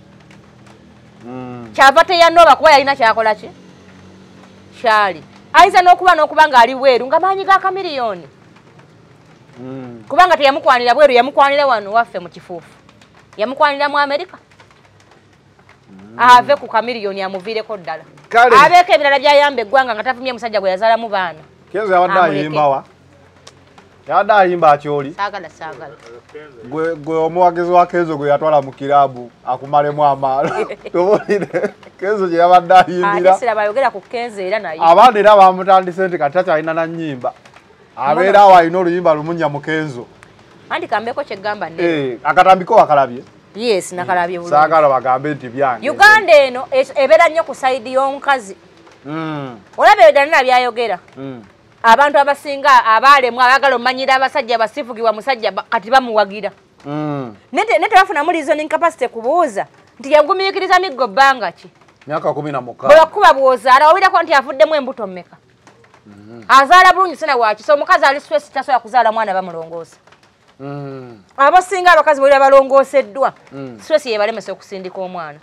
[SPEAKER 2] mm. Kyavate yanoba kuba yalina kyakola ki kyali aiza n'okuba n'okuba nga ali weeru nga maanyi ga Kamiliyoni mm. Kubanga teyamukwanira bweru yamukwanira wano waffe mu kifuufu yamukwanira mu Amerika mm. Ave ku Kamiliyoni amuvireko ddala abeke ebirala byayamba eggwanga nga tavumye musajja gwe yazaala mu baana.
[SPEAKER 1] Kenzo yabadde ayimba wa? Yabadde ayimba akyoli?
[SPEAKER 2] Saagala saagala.
[SPEAKER 1] Gwe gwe omuwagizi wa Kenzo gwe yatwala mu kirabu akumalemu amaalo. Tobulire. Kenzo gye yabadde ayimbira.
[SPEAKER 2] Ate sira bayogera ku Kenzo era naye.
[SPEAKER 1] Abaana era bamutandise nti kati alina na nnyimba. Abeera awo alina oluyimba lumunya mu Kenzo.
[SPEAKER 2] Andi kambeko kyegamba nne.
[SPEAKER 1] Eh, akatambiko akalabye.
[SPEAKER 2] Yes, nakalabye bulungi.
[SPEAKER 1] Saagala bagambe nti byange.
[SPEAKER 2] Uganda eno ebeera nnyo ku side y'omukazi. Mm. Olabye Danila byayogera. Mm. Abantu abasinga abaalemu abagala omanyira abasajja basifugibwa musajja kati bamuwagira. Mm. Nete nete bafuna mu reasoning capacity kubuuza nti yagumiikiriza miggo bbanga ki?
[SPEAKER 1] Myaka kumi na mukaaga.
[SPEAKER 2] Bwe kuba bwozaala owulirako nti avuddemu embuto mmeka. Mm. Azaala bulungi sina waki so omukazi ali stress tasobola kuzaala mwana bamulongoosa. Mm. Abasinga abakazi bwe balongooseddwa mm. Stress ye balemese okusindika omwana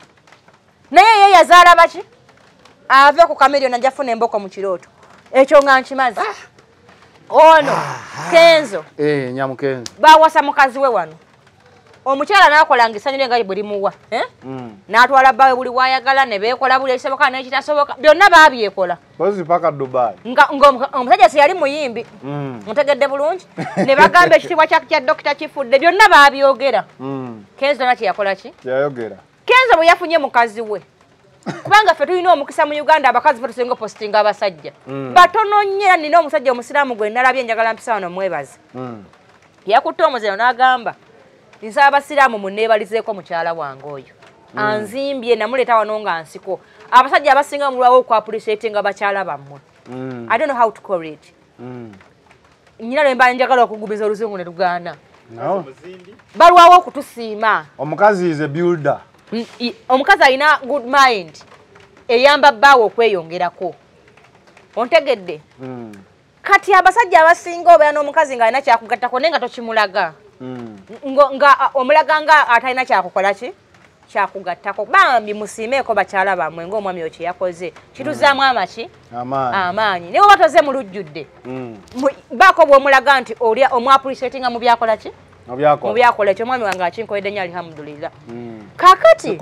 [SPEAKER 2] naye ye yazaala baki ave ku Kamiliyoni najafuna emboko mu kirooto ekyo nga nkimazi ah. Ono ah. Kenzo
[SPEAKER 1] eh nyamukenzo
[SPEAKER 2] bawasa mukazi we wano omukyala n'akolanga esanyire nga buli muwa eh mm. N'atwala bbawe buli wayagala ne beekola buli ekisoboka n'ekitasoboka byonna baabyekola
[SPEAKER 1] bozi paka Dubai
[SPEAKER 2] nga omusajja si yali muyimbi mm. Mutegedde bulungi ne bagamba ekitibwa kya Dokita kifudde byonna baabyogera mm. Kenzo nati yakola ki
[SPEAKER 1] yayogera
[SPEAKER 2] Kenzo bwe yafunye mukazi we kubanga ffe tulina omukisa mu Uganda abakazi batusinga postinga abasajja mm. Batono nnyo nina omusajja omusiraamu gwe nalabye njagala mpisa wano mwebaze mm. Yakutte omuziro n'agamba Nsa abasiraamu munneebalizeeko mukyala wange oyo. Mm. Anzimbye namuleeta wano nga nsiko. Abasajja abasinga mulwawo ku appreciate nga bakyala bammwe. Mm. I don't know how to call it. Mm. Nyina lemba njagala okugubiza oluzungu ne Luganda.
[SPEAKER 1] No.
[SPEAKER 2] Balwawo okutusiima.
[SPEAKER 1] Omukazi is a builder.
[SPEAKER 2] Mm, omukazi alina good mind. Eyamba bbaawo okweyongerako. Ontegedde? Mm. Kati abasajja abasinga obeera n'omukazi nga alina kyakugattako naye nga tokimulaga. Mm. Ngo nga omulaga nga atalina kyakukola ki kyakugattako bambi musiimeeko bakyala bamwe ng'omwami oyo kye yakoze kituzaamu amaki amaanyi naye oba toze mu lujjudde baako bw'omulaga nti olya omwappreciatinga mu byakola ki mu byakola ekyo omwami wange akinkoledde nnyo alhamdulillah. Kaakati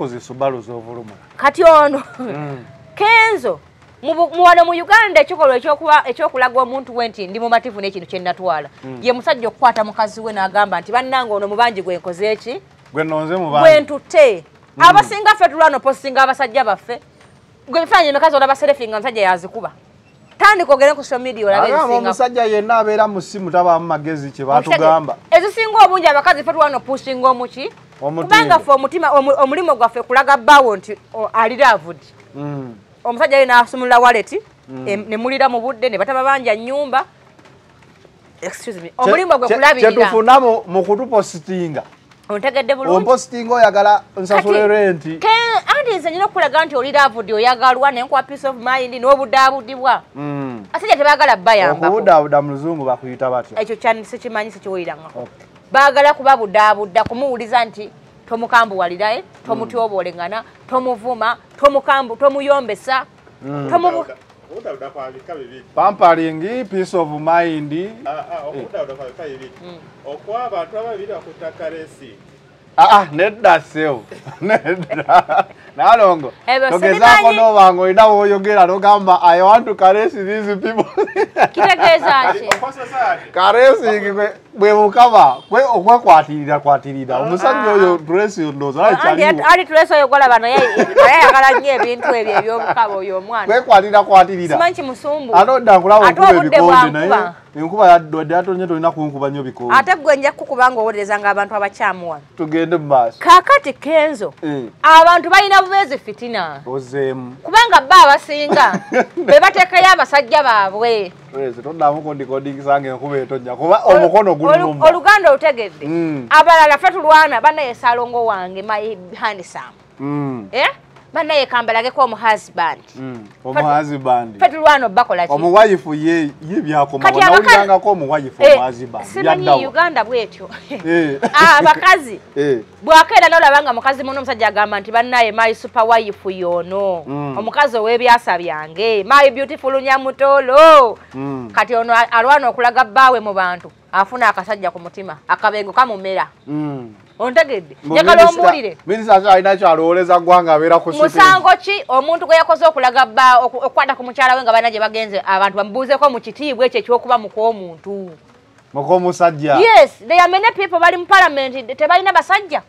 [SPEAKER 2] kati ono Kenzo muwano mu Uganda ekikolwa ekyokuba ekyokulaga omuntu we nti ndi mumativu n'ekintu kye natwala mm. Ye musajja okukwata mukazi we n'agamba nti bannange ono mubanji gwe nkoze eki
[SPEAKER 1] gwe nonze mubanji
[SPEAKER 2] gwe ntutte mm. Abasinga ffe tulwano postinga abasajja baffe gwe bifaanyi mekazi olaba serefinga musajja yazikuba tandika ogere ku social media olabe
[SPEAKER 1] ebisinga omusajja yenna abeera mu simu tabaamu magezi kye batugamba
[SPEAKER 2] ezisinga obungi abakazi fe tuwano pushing omuki kubanga fe omutima omulimo gwaffe kulaga bbawo nti ali ravudi omusajja ye n'asumulula wallet ne mulira mu budde ne bataba banja nnyumba excuse me omulimo gwe kulabirira
[SPEAKER 1] kyetufuna mu kutupositinga
[SPEAKER 2] ontegedde bulungi
[SPEAKER 1] ompositinga oyagala nsasule renti
[SPEAKER 2] anti nze nyina okulaga nti oli ravudi oyagalwa nenkwa peace of mind n'obudaabudibwa asajja tebaagala bayambako
[SPEAKER 1] okubudaabuda mu luzungu bakuyita batya
[SPEAKER 2] ekyo sikimanyi sikiwulirangako baagala kuba budaabuda kumuwuliza nti tomukambuwalirae tomutyoboolengana tomuvuma tomukambu tomuyombesa tomu
[SPEAKER 1] pampaling peace of mind
[SPEAKER 8] okuwa abantu ababiri bakutta resi
[SPEAKER 1] ah nedda sewo nedda nalongo togezaako n'obanga olina woyogera n'ogamba I want to caress these people
[SPEAKER 2] kitegeeza ki
[SPEAKER 1] caressing bwe bukaba kwe okwekwatirira kwatirira omusajja oyo dresi ndooza
[SPEAKER 2] ali dresi oyo gwalaba naye ayagala nnyo ebintu ebyo ebyobukaba oyo omwana
[SPEAKER 1] kwekwatira kwatirira
[SPEAKER 2] simanyi kimusumbu
[SPEAKER 1] anodda nkulaba okuba ebikonde naye enkuba yadde yatonye tolina kunkuba nnyo bikonde
[SPEAKER 2] ate gwe nja kukuba ng'owuliriza ng'abantu abakyamu wano
[SPEAKER 1] tugende mu maaso
[SPEAKER 2] kaakati Kenzo abantu balina bubeezi fitina
[SPEAKER 1] ozeemu
[SPEAKER 2] kubanga bba abasinga be bateekayo abasajja baabwe
[SPEAKER 1] toddamuko ndikodingisange enkuba etonnya kuba omukono gulumba
[SPEAKER 2] oluganda olutegedde abalala ffe tulwana bannaye saalongo wange my handsome eh bannaye kambalageko omuhusband
[SPEAKER 1] omuhusband
[SPEAKER 2] ffe tulwana obbakola ki
[SPEAKER 1] omuwayifu ye ye byakoma nawulirangako omuwayifu omuhusband
[SPEAKER 2] simanyi Uganda bwetyo abakazi bwakeera n'olabanga mukazi muno omusajja agamba nti bannaye my super wife yono omukazi ow'ebyasa byange my beautiful nyamutolo kati ono alwana okulaga bbaawe mu bantu afuna akasajja ku mutima akabengo kamumera ontegedde njagala ombulire
[SPEAKER 1] minisita alina kyalowoleza ggwanga abeera ku
[SPEAKER 2] musango ki omuntu gwe yakoze okulaga bba okukwata ku mukyala we nga balina gye bagenze abantu bamubuuzeeko mu kitiibwa ekyo ekyokuba muk'omuntu
[SPEAKER 1] muk'omusajja
[SPEAKER 2] yes they are many people bali mu parliament tebalina basajja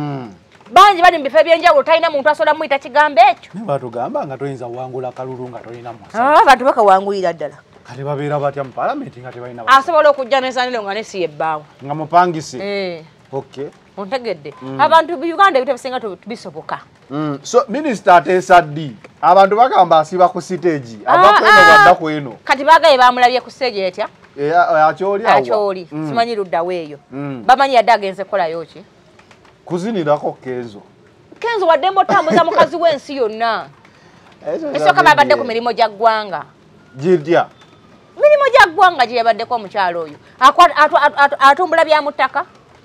[SPEAKER 2] bangi bali mu bifo ebyenjawulo talina muntu asobola muyita kigambo ekyo
[SPEAKER 1] naye batugamba nga toyinza wangula kalulu nga tolina
[SPEAKER 2] musajja abantu bakawangulira ddala
[SPEAKER 1] kati babeera batya mu parliament nga tebalina
[SPEAKER 2] asobola okujja n'ensaniro nga nesi yebbaawo
[SPEAKER 1] nga mupangise okay
[SPEAKER 2] ontegedde abantu mu Uganda ebintu ebisinga bisoboka
[SPEAKER 1] so minisita ateesa ddi abantu bagamba asiba ku siteegi ava kweno wadda kweno
[SPEAKER 2] kati baagaye bamulabye ku siteegi etya
[SPEAKER 1] akyoli
[SPEAKER 2] akyoli simanyi luddawo eyo bamanyi yadde agenze kukolayo ki
[SPEAKER 1] kuzinirako Kenzo
[SPEAKER 2] Kenzo waddemba otambuza mukazi w'ensi yonna esooka babadde ku mirimu gya ggwanga
[SPEAKER 1] girya
[SPEAKER 2] mirimu gya ggwanga gye yabaddeko omukyalo oyo atumbula bya mu ttaka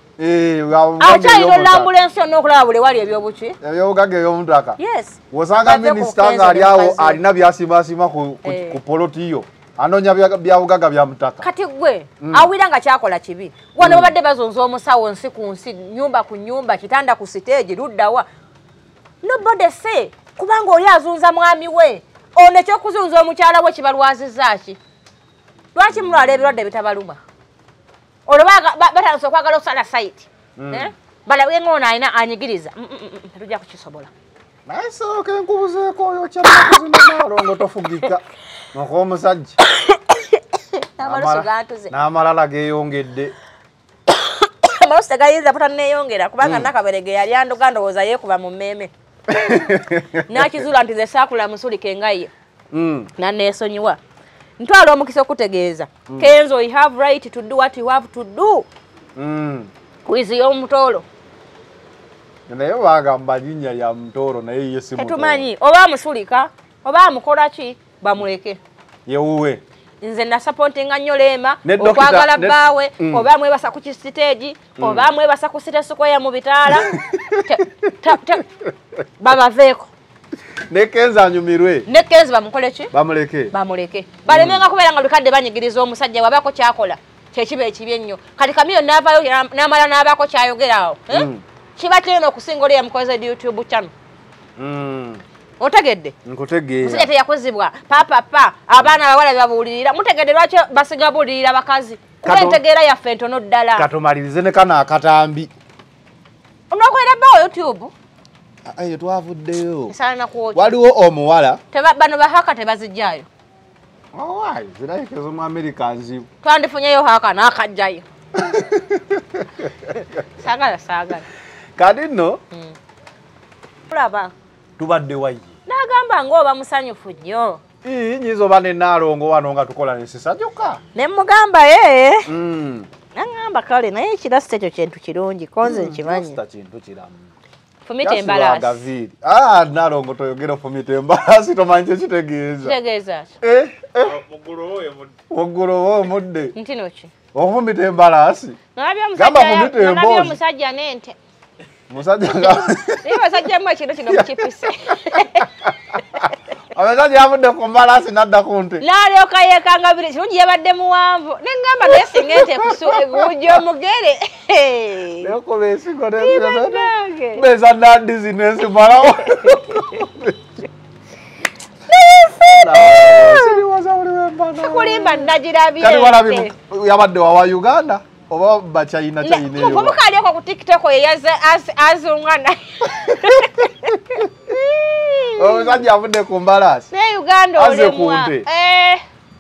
[SPEAKER 2] akyalina olambulensi yonna okulaba buli wali ebyobuki
[SPEAKER 1] ebyobugagga ebyomutaka
[SPEAKER 2] yes
[SPEAKER 1] wosanga minisita ng'ali awo alina byasiimaasiima ku polotiyo anoonya byabugagga bya mutaka
[SPEAKER 2] kati gwe awira nga kyakola kibi wano babadde bazonza omusawo nsi ku nsi nyumba ku nyumba kitanda ku siteegi luddawa nobody say kubanga oli azunza mwami we ono ekyokuzunza omukyala we kibalwazizza ki lwaki mulwala ebirwadde bitabaluma olwo batandise okwagala okusala saiti balabe ng'ono alina anyigiriza tetujja kukisobola
[SPEAKER 1] naye sooka enkubuzeeko oyo kyanakuzinamaalongo tofugika nok'omusajja n'amalala geeyongedde
[SPEAKER 2] amalosi tegayinza butanneeyongera kubanga nakaberege yali andoga ndowooza yeekuba mu mmeeme n'akizuula nti ze saakula musulika engaye nanneesonyiwa ntwala omukisa okutegeeza Kenzo you have right to do what you have to do kwizi y'omutoolo
[SPEAKER 1] naye bagamba linnya lya mutoolo naye ye si mutoolo
[SPEAKER 2] tetumanyi oba amusulika oba amukola ki bamuleke
[SPEAKER 1] yewuwe
[SPEAKER 2] nze nasapootinga nnyo Leema okwagala bbaawe oba amwebasa ku kisiteegi oba amwebasa ku sitesukoya mu bitaala babaveeko
[SPEAKER 1] ne Kenzo anyumirwe
[SPEAKER 2] ne Kenzo bamukole ki
[SPEAKER 1] bamuleke
[SPEAKER 2] bamuleke balemenga kubeera nga lukadde banyigiriza omusajja wabako kyakola kyekiba ekibi ennyo kati kamiyo n'avaayo n'amala n'abaako kyayogerawo kiba kirina okusinga oli yamukoze YouTube channel otegedde
[SPEAKER 1] nkutegeera
[SPEAKER 2] musajja teyakozibwa papapa abaana abawala babuulirira mutegedde lwaki basiga buulirira bakazi kuba entegeera yaffe ntono ddala
[SPEAKER 1] katumalirize ne kana akatambi
[SPEAKER 2] onookolera bbawo YouTube
[SPEAKER 1] ayo twavuddeyo
[SPEAKER 2] esaana kuwoki
[SPEAKER 1] waliwo omuwala
[SPEAKER 2] bano bahaka tebazijjaayo
[SPEAKER 1] Alright, zirayike zo mu America nzibu.
[SPEAKER 2] Twandifunyeyo haka nakajjayo. Sagala sagala.
[SPEAKER 1] Kadi nno
[SPEAKER 2] Kulaba.
[SPEAKER 1] tubadde wayi.
[SPEAKER 2] Nagamba ng'oba musanyufu nnyo.
[SPEAKER 1] Ii nyizo bane nalongo wano nga tukola nesisa joka.
[SPEAKER 2] Ne mugamba ye.
[SPEAKER 1] Mm.
[SPEAKER 2] Nangamba kale naye ekirasi ekyo kintu kirungi konze nkimanyi.
[SPEAKER 1] Sta kintu kiramu.
[SPEAKER 2] Fumite embalasi.
[SPEAKER 1] Ah, nalongo toyogera fumite embalasi tomanje kitegeeza.
[SPEAKER 2] Kitegeeza.
[SPEAKER 1] Eh, eh.
[SPEAKER 8] Muguru oyo mudde.
[SPEAKER 1] Muguru oyo mudde.
[SPEAKER 2] Ntino ki?
[SPEAKER 1] Ofumite embalasi.
[SPEAKER 2] Nalabya
[SPEAKER 1] Gamba
[SPEAKER 2] omusajja.
[SPEAKER 1] fumite
[SPEAKER 2] Nalabya
[SPEAKER 1] embozi.
[SPEAKER 2] omusajja n'ente.
[SPEAKER 1] Musajja nga.
[SPEAKER 2] Niyo basajja mu ekintu kino mukipise.
[SPEAKER 1] Abasajja yavudde ku mbalasi nadda ku nte.
[SPEAKER 2] Nalyoka yekanga biri kirungi yabadde muwanvu. Nengamba naye singa ente ekuja omugere.
[SPEAKER 1] Leko besingo nesebene. Beza nandi zinesimalawo. Kulimba ndagirabye.
[SPEAKER 2] Kali
[SPEAKER 1] walabi yabadde wa Uganda oba ba China China eyo.
[SPEAKER 2] Mukali yako ku TikTok yeyaze azungana.
[SPEAKER 1] Omusajja avudde ku mbalasi.
[SPEAKER 2] Ne Uganda olemwa. Eh.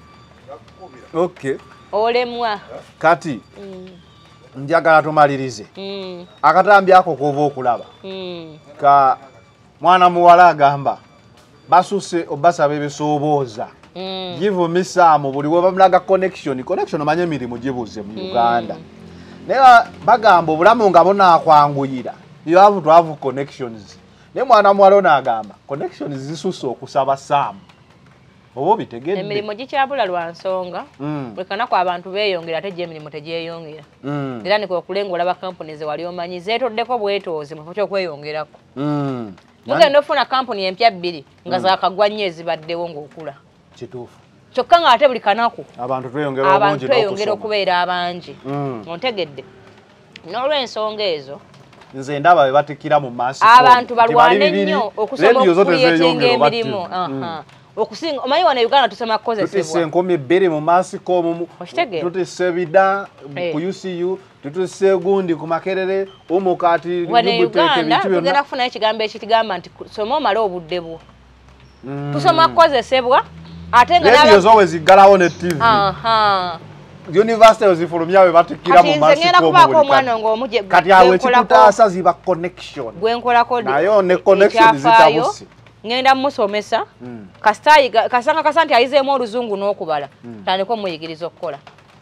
[SPEAKER 1] Okay.
[SPEAKER 2] Olemwa.
[SPEAKER 1] Kati. Mm. Njagala tumalirize.
[SPEAKER 2] Mm.
[SPEAKER 1] Akatambi ako kova okulaba.
[SPEAKER 2] Mm.
[SPEAKER 1] Ka mwana muwala agamba basuse obasaba ebisoobooza.
[SPEAKER 2] Mm.
[SPEAKER 1] Givumisa mu buli we bamulaga connection. Connection omanye emirimu gibuze mu Uganda. Mm. Naye bagamba obulamu nga bonakwanguyira. You have to have connections. Ne mwana muwala onagamba connections zisusse okusaba Sam. Obo bitegedde.
[SPEAKER 2] Emirimu gikyabula lwa nsonga.
[SPEAKER 1] Mm.
[SPEAKER 2] Lekana kwa abantu beeyongera ate je emirimu tegyeyongera.
[SPEAKER 1] Mm.
[SPEAKER 2] Era niko okulenga olaba companies wali omanyi zeetoddeko bwetoozi mu kyo kweyongerako.
[SPEAKER 1] Mm.
[SPEAKER 2] Mugenda ofuna company empya bbiri nga mm. zaakagwa nnyo ezibaddewo ng'okula.
[SPEAKER 1] Kituufu.
[SPEAKER 2] Kyokka nga ate buli kanaku
[SPEAKER 1] abantu tweyongera obungi
[SPEAKER 2] abantu tweyongera okubeera abangi.
[SPEAKER 1] Mm.
[SPEAKER 2] Ontegedde. N'olw'ensonga ezo
[SPEAKER 1] nze ndaba be batikira mu maaso
[SPEAKER 2] abantu balwane nnyo okusoma okuyetenga emirimu. Aha. Okusinga omanyi wano Uganda tusoma kukozesebwa.
[SPEAKER 1] Tutise enkumi bbiri mu Masiko mu tutise bida ku U C U tutise gundi ku Makerere omukati
[SPEAKER 2] libuteke bitu tugenda kufuna ekigambo ekitigamba nti soma omala obudde bwo. Tusoma kukozesebwa ate nga
[SPEAKER 1] radio zowe zigalawo ne T V.
[SPEAKER 2] Aha.
[SPEAKER 1] University ozifulumyawe batikira mu Masiko mu kati awe kikutaasa ziba connection
[SPEAKER 2] gwenkola kodi
[SPEAKER 1] nayo ne connection zitabusi.
[SPEAKER 2] Ngenda musomesa mm. Kastayi kasanga kasanti ayizeemu oluzungu n'okubala mm. Tandiko muyigiriza okukola.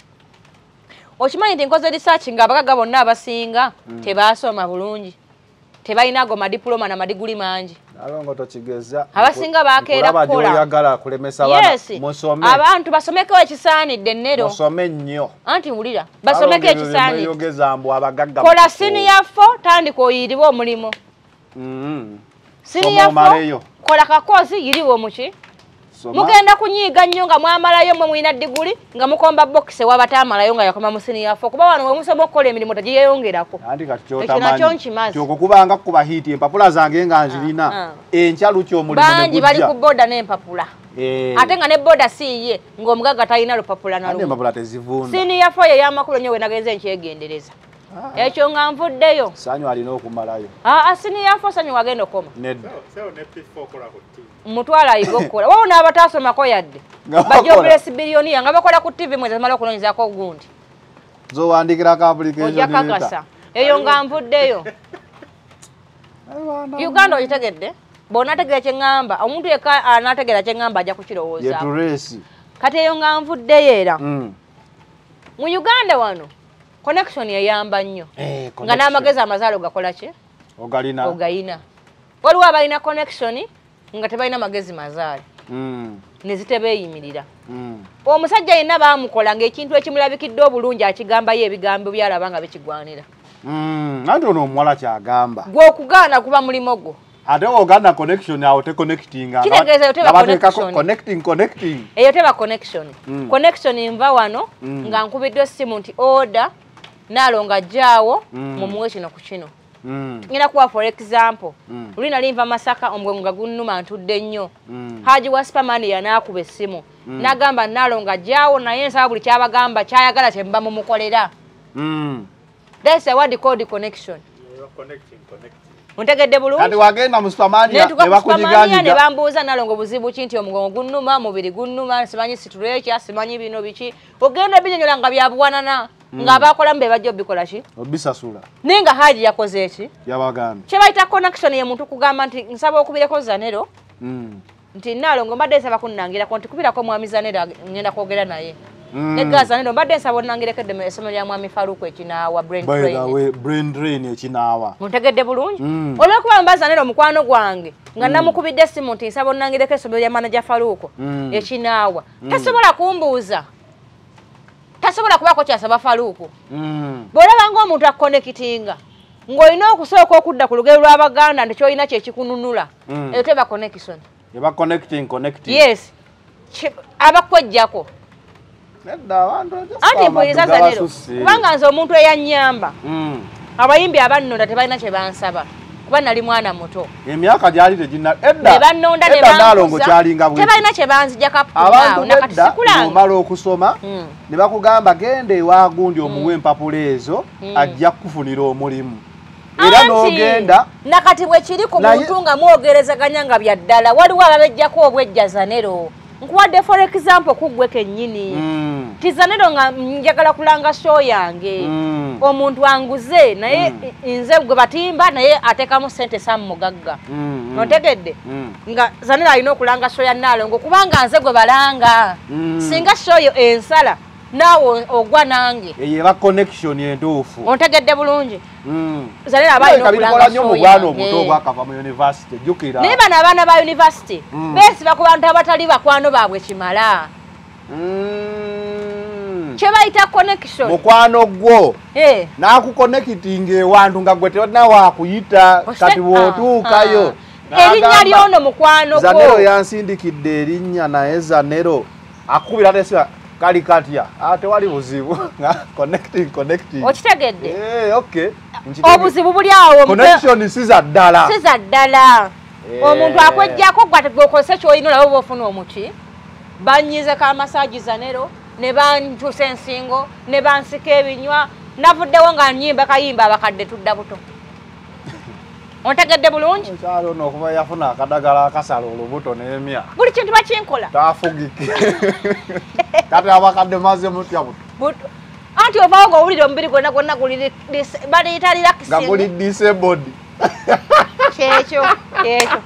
[SPEAKER 2] Okimanyi nti nkoze research nga abagaga bonna abasinga mm. tebasoma bulungi tebalinago madiploma na madiguli mangi.
[SPEAKER 1] Alongo tokigeza
[SPEAKER 2] abasinga bakeera kukola
[SPEAKER 1] yagala kulemesa bana
[SPEAKER 2] yes.
[SPEAKER 1] Musome
[SPEAKER 2] abantu basomeko ekisaanidde nnero
[SPEAKER 1] musome nnyo
[SPEAKER 2] anti wulira basomeko ekisaanidde
[SPEAKER 1] yogeza mbu abagagga
[SPEAKER 2] kola senior four tandika oyiriwe omulimo.
[SPEAKER 1] mm.
[SPEAKER 2] Senior four kola kakozi yiriwe muki mugenda kunyiga nnyo nga mwamalayo mwe mwina diguli nga mukomba box wabatamalayo nga yakoma mu senior four kuba wano omusoma okukola emirimu tagiyeyongerako.
[SPEAKER 1] Andi kati kyotamanyi kyoko kubanga kuba hiti empapula zange nga nzirina enkyalu ky'omulimu ne
[SPEAKER 2] bangi bali ku boda n'empapula ate nga ne boda siye ng'omugaga talina lupapula na lumu.
[SPEAKER 1] Empapula tezivunda.
[SPEAKER 2] Senior four y'amakulu nnyo we nagenze nkyegendereza. Ekyo nga nvuddeyo.
[SPEAKER 1] Sanyu alina okumalayo.
[SPEAKER 2] Ah, senior four sanyu wagenda okoma.
[SPEAKER 1] Nedda.
[SPEAKER 8] Sewo ne P four kola ku T V.
[SPEAKER 2] Mutwala ayigokola. Wao n'abatasomako yadde. Bajobulesi biliyoni nga bakola ku T V mwezi amala okulonyezaako gundi.
[SPEAKER 1] Zo wandikira ka application
[SPEAKER 2] ojja kakasa. Eyo nga nvuddeyo. Uganda oyitegedde? Bona tegera kye ngamba. Omuntu yeka anategera kye ngamba ajja kukirowooza.
[SPEAKER 1] Yeturesi.
[SPEAKER 2] Kati eyo nga nvuddeyo era.
[SPEAKER 1] Mm.
[SPEAKER 2] Mu Uganda wano connection yayamba nnyo.
[SPEAKER 1] Eh,
[SPEAKER 2] nga n'amagezi amazaalo gakola ki?
[SPEAKER 1] Ogalina.
[SPEAKER 2] Ogalina. Waliwo abalina connection nga tebalina magezi mazaali.
[SPEAKER 1] Mm.
[SPEAKER 2] Ne zitebeeyimirira.
[SPEAKER 1] Mm.
[SPEAKER 2] Omusajja yenna baamukola ng'ekintu ekimulabikidde obulungi akigambayo ebigambo byalaba nga bikigwanira.
[SPEAKER 1] Mm. Anti ono omuwala kyagamba.
[SPEAKER 2] Gwe okugaana kuba mulimo gwo.
[SPEAKER 1] Ate Uganda connection awo te connecting.
[SPEAKER 2] Kitegeeza yo teba connection.
[SPEAKER 1] Connecting connecting.
[SPEAKER 2] Eyo teba connection.
[SPEAKER 1] Mm.
[SPEAKER 2] Connection nva wano
[SPEAKER 1] mm.
[SPEAKER 2] nga nkubiddwa essimu nti order nalonga jjaawo mm. mumuwe kino ku kino.
[SPEAKER 1] Mm.
[SPEAKER 2] Ngina kuwa for example.
[SPEAKER 1] Mm.
[SPEAKER 2] Luli nali nva Masaka omugwe nga gunnuma ntudde nnyo.
[SPEAKER 1] Mm.
[SPEAKER 2] Haji wa Superman yanaakuba essimu. Mm. Nagamba nalonga jjaawo naye nsaba buli kyabagamba kyayagala kye mba mumukolera.
[SPEAKER 1] Mm.
[SPEAKER 2] That's a word called connection.
[SPEAKER 8] You're connecting, connecting.
[SPEAKER 2] Ontegedde bulungi.
[SPEAKER 1] Kati wagenda mu supermania
[SPEAKER 2] ne
[SPEAKER 1] bakujiganya
[SPEAKER 2] ne bambuuza nalongo buzibu kinti omugongo gunnuma mubiri gunnuma simanyi situlekya simanyi bino biki ogenda binyonyola nga byabuwanana nga abakola mbe bajjo bikola ki
[SPEAKER 1] obisasula
[SPEAKER 2] nenga haji yakoze eki
[SPEAKER 1] yabagambi
[SPEAKER 2] kye bayita connection ye muntu kugamba nti nsaba okubireko zanero
[SPEAKER 1] mm.
[SPEAKER 2] nti nalongo mbadde nsaba kunnangira ko nti kubirako mwami zanero ngenda kwogera naye Mm. Negaza nendo mbadde nsaba onnangirekedde mu essomero lya mwami Faruku ekinaawa brain drain.
[SPEAKER 1] By the way, brain drain ekinaawa.
[SPEAKER 2] Muntegedde bulungi?
[SPEAKER 1] Mm.
[SPEAKER 2] Olwekuba mbaza nendo mukwano gwange nga mm. namukubidde simu nti nsaba onnangireko essomero lya manager Faruku mm. ekinaawa. Mm. Tasobola kumbuuza. Tasobola kubako kyasaba Faruku.
[SPEAKER 1] Mm.
[SPEAKER 2] Bw'olaba ng'omuntu akkonekitinga ng'olina okusooka okudda ku lugero lw'Abaganda nti ky'olina kye kikununula.
[SPEAKER 1] Mm.
[SPEAKER 2] Eyo teba connection.
[SPEAKER 1] Eba connecting connecting.
[SPEAKER 2] Yes. Abakwejjako. Anti mpuliriza zanero kubanga nze omuntu eyanyamba
[SPEAKER 1] mm.
[SPEAKER 2] abayimbi abannonda tebalina kye bansaba kuba nali mwana muto
[SPEAKER 1] emyaka gyali tegina edda
[SPEAKER 2] bannonda ne
[SPEAKER 1] banalongo kyalinga bwe
[SPEAKER 2] tebalina kye banzija kapu
[SPEAKER 1] abantu nakati sikulanga omala okusoma mm. ne bakugamba gende ewagundi omuwe empapula ezo mm. ajja kufunira omulimu era n'ogenda
[SPEAKER 2] nakati bwe kiri ku muntu nga mwogerezaganya nga bya ddala waliwo ababejjako obwejja zanero nkuwadde for example kugwe kennyini
[SPEAKER 1] mm.
[SPEAKER 2] tizanero nga njagala kulanga show yange
[SPEAKER 1] mm.
[SPEAKER 2] omuntu anguze naye mm. nze gwe batimba naye atekamu sente sam mugagga
[SPEAKER 1] mm.
[SPEAKER 2] notegedde
[SPEAKER 1] mm.
[SPEAKER 2] nga zanero alina okulanga show ya Nalongo kubanga nze gwe balanga mm. singa show yo ensala nawo ogwa nange
[SPEAKER 1] eyeba connection entuufu
[SPEAKER 2] ontegedde bulungi
[SPEAKER 1] mm.
[SPEAKER 2] zanero abalina okulanga
[SPEAKER 1] show mugwano omuto gwakava mu university jukira
[SPEAKER 2] naye bano abaana ba university
[SPEAKER 1] mm.
[SPEAKER 2] besiba ku bantu abatali bakwano baabwe kimala
[SPEAKER 1] mm.
[SPEAKER 2] kye bayita connection
[SPEAKER 1] mukwano gwo
[SPEAKER 2] eh
[SPEAKER 1] nakuconnecting ewantu nga gwe tewalina wakuyita kati bw'otuukayo
[SPEAKER 2] erinnya lyono mukwano gwo
[SPEAKER 1] zanero yansindikidde erinnya naye zanero akubira tesiba kali katya ate wali buzibu connecting connecting
[SPEAKER 2] okitegedde
[SPEAKER 1] eh okay
[SPEAKER 2] obuzibu buli awo
[SPEAKER 1] connection siza ddala
[SPEAKER 2] siza ddala omuntu akwejjako gwategokose kyoyina olaba bw'ofuna omuki banyize ka massage zanero ne bantusa ensingo ne bansika ebinywa navuddewo nga nyimba kayimba abakadde tudda buto ontegedde bulungi
[SPEAKER 1] kyalo n'okuba yafuna akadagala akasala olubuto n'emya
[SPEAKER 2] buli kintu bakinkola
[SPEAKER 1] taafugike kati abakadde maze mutya
[SPEAKER 2] buto anti ovaawo ng'owulira omubiri gwonna gwonna guli baliyita relaxing
[SPEAKER 1] nga guli disabled
[SPEAKER 2] kyekyo kyekyo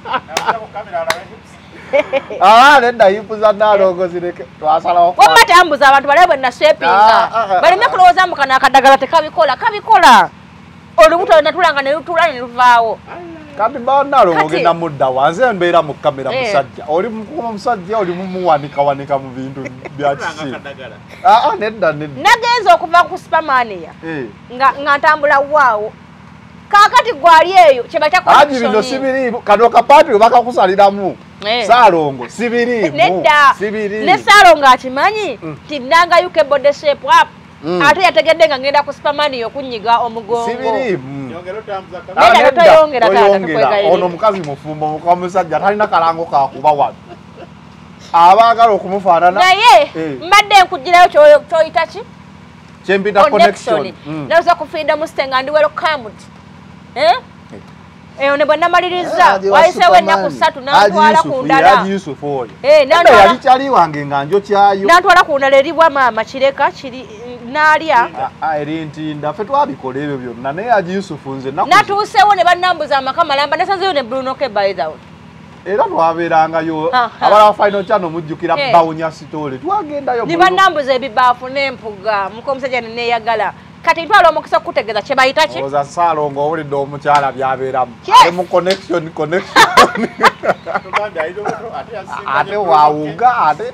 [SPEAKER 1] ah nedda hipu za Nalongo zireke twasalawo
[SPEAKER 2] wamma tambuza abantu balabe bwe naswepinga baleme kulowooza mu kana akadagala tekabikola kabikola olubuto natulanga ne lutula ne luvaawo
[SPEAKER 1] kati ba Nalongo genda mudda wanze mbeera mu kamera musajja oli mukuma musajja oli mumuwanika wanika mu bintu bya kisi ah ah nedda nedda
[SPEAKER 2] nagenza okuva ku supermania
[SPEAKER 1] eh
[SPEAKER 2] nga nga ntambula waawo kakati gwali eyo kye bakya
[SPEAKER 1] connection aji bino sibirimu kano kapati bakakusaliramu Salongo sibirimu
[SPEAKER 2] nedda
[SPEAKER 1] sibirimu
[SPEAKER 2] ne Salongo akimanyi tinanga yuke body shape up ate yategedde nga ngenda ku supermania okunyiga omugongo
[SPEAKER 1] sibirimu
[SPEAKER 8] yongera otambuza
[SPEAKER 2] kamera nedda toyongera tata
[SPEAKER 1] tukwega ono mukazi mufumbo mukamusajja talina kalango kakuba wano abagala okumufaanana
[SPEAKER 2] naye mbadde nkugirayo kyoyita ki
[SPEAKER 1] kyempita connection
[SPEAKER 2] naza kufiida mu stenga ndi welcome eh eyo ne bonna maliriza wayisewe ennaku ssatu n'antwala ku ndala
[SPEAKER 1] eh nandwala yali kyali wange nga njo kyayo
[SPEAKER 2] n'antwala ku ndala eribwa maama kireka kiri n'alya
[SPEAKER 1] erintinda ffe twabikola ebyo byonna naye Haji Yusufu nze
[SPEAKER 2] natuusewo ne bannambuza amaka malamba nasanzeyo ne Bruno K by the way
[SPEAKER 1] era twabeerangayo abala final channel mujjukira bawunya sitole twagendayo
[SPEAKER 2] ne bannambuza ebibaafu n'empuga muko omusajja neneeyagala kati ntwala omukisa okutegeeza kye bayita ki
[SPEAKER 1] oza Salongo owulidde omukyala byabeeramu ali mu connection connection ate waawuga ate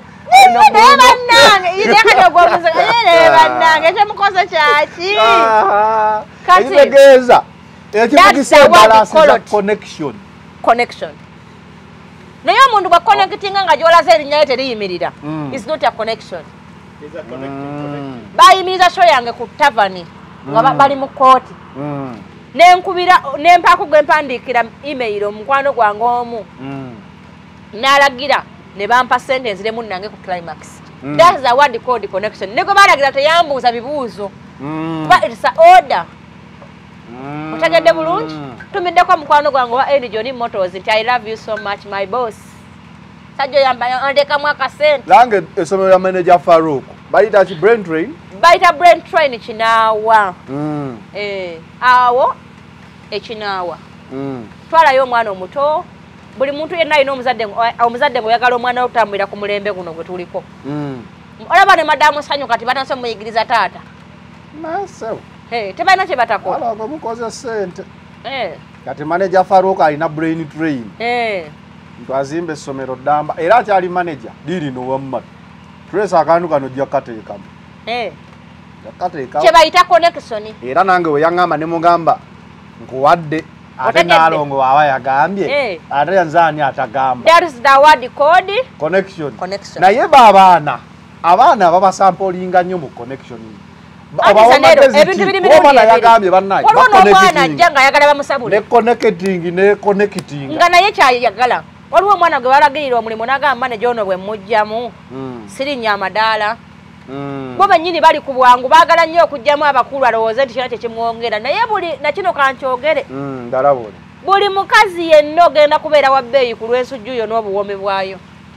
[SPEAKER 2] ekyomukozo kyaki
[SPEAKER 1] ekitegeeza ekikugisebalasiza connection
[SPEAKER 2] connection naye omuntu bwa connectinga nga gyolaza erinnya teriyimirira is not a connection bayimiriza show yange ku tavani nga bali mu kooti nenkubira nempaako gwe mpandiikira email omukwano gwange omu n'alagira ne bampa sentence lemu nange ku climax that's the word called connection nego balagira teyambuuza bibuuzo kuba it's a order Ontegedde bulungi? Tumiddeko mukwano gwange wa Eni John Motors nti I love you so much my boss. Sajjo yamba andekamu akasente.
[SPEAKER 1] Lange esomero ya manager Farouk. Bayita ki brain train?
[SPEAKER 2] Bayita brain train kinaawa.
[SPEAKER 1] Mm.
[SPEAKER 2] Eh, awo ekinaawa.
[SPEAKER 1] Mm.
[SPEAKER 2] Twalayo omwana omuto. Buli muntu yenna alina omuzadde omuzadde bw'oyagala omwana otambulira ku mulembe guno gwe tuliko.
[SPEAKER 1] Mm.
[SPEAKER 2] Olaba ne madamu sanyu kati batanso muyigiriza taata.
[SPEAKER 1] Masew.
[SPEAKER 2] Eh, tebalina kye batakola.
[SPEAKER 1] Ala ko mukoze sente.
[SPEAKER 2] Eh.
[SPEAKER 1] Kati manager Farouk alina brain train.
[SPEAKER 2] Eh.
[SPEAKER 1] Ntwazimba essomero ddamba era akyali manager diri no wamma. Trace akantu kano jja kateekamu.
[SPEAKER 2] Eh.
[SPEAKER 1] Kateekamu.
[SPEAKER 2] Kye bayita connection.
[SPEAKER 1] Era nange we yangamba ne mugamba nkuwadde ate naalongo wawa yagambye
[SPEAKER 2] Eh.
[SPEAKER 1] ate yanzaani atagamba.
[SPEAKER 2] That is the word code
[SPEAKER 1] Connection.
[SPEAKER 2] Connection.
[SPEAKER 1] Naye baabaana abaana babasampolinga nnyo mu connection.
[SPEAKER 2] Ebintu biri biri
[SPEAKER 1] omwana yagambye bannaye.
[SPEAKER 2] Waliwo n'omwana ajja nga ayagala bamusabule.
[SPEAKER 1] Ne connecting ne connecting.
[SPEAKER 2] Nga naye kyayagala. Waliwo omwana gwe balagirira omulimu n'agamba manager ono bwe mujjamu. Sirinnya amadaala. Bo bennyini bali ku bwangu baagala nnyo okujjamu abakulu alowooze nti kino kye kimwongera naye buli na kino kankyogere.
[SPEAKER 1] Ndalabule.
[SPEAKER 2] Buli mukazi yenna ogenda kubeera wa bbeeyi ku lw'ensujju yo n'obuwoomi bwayo.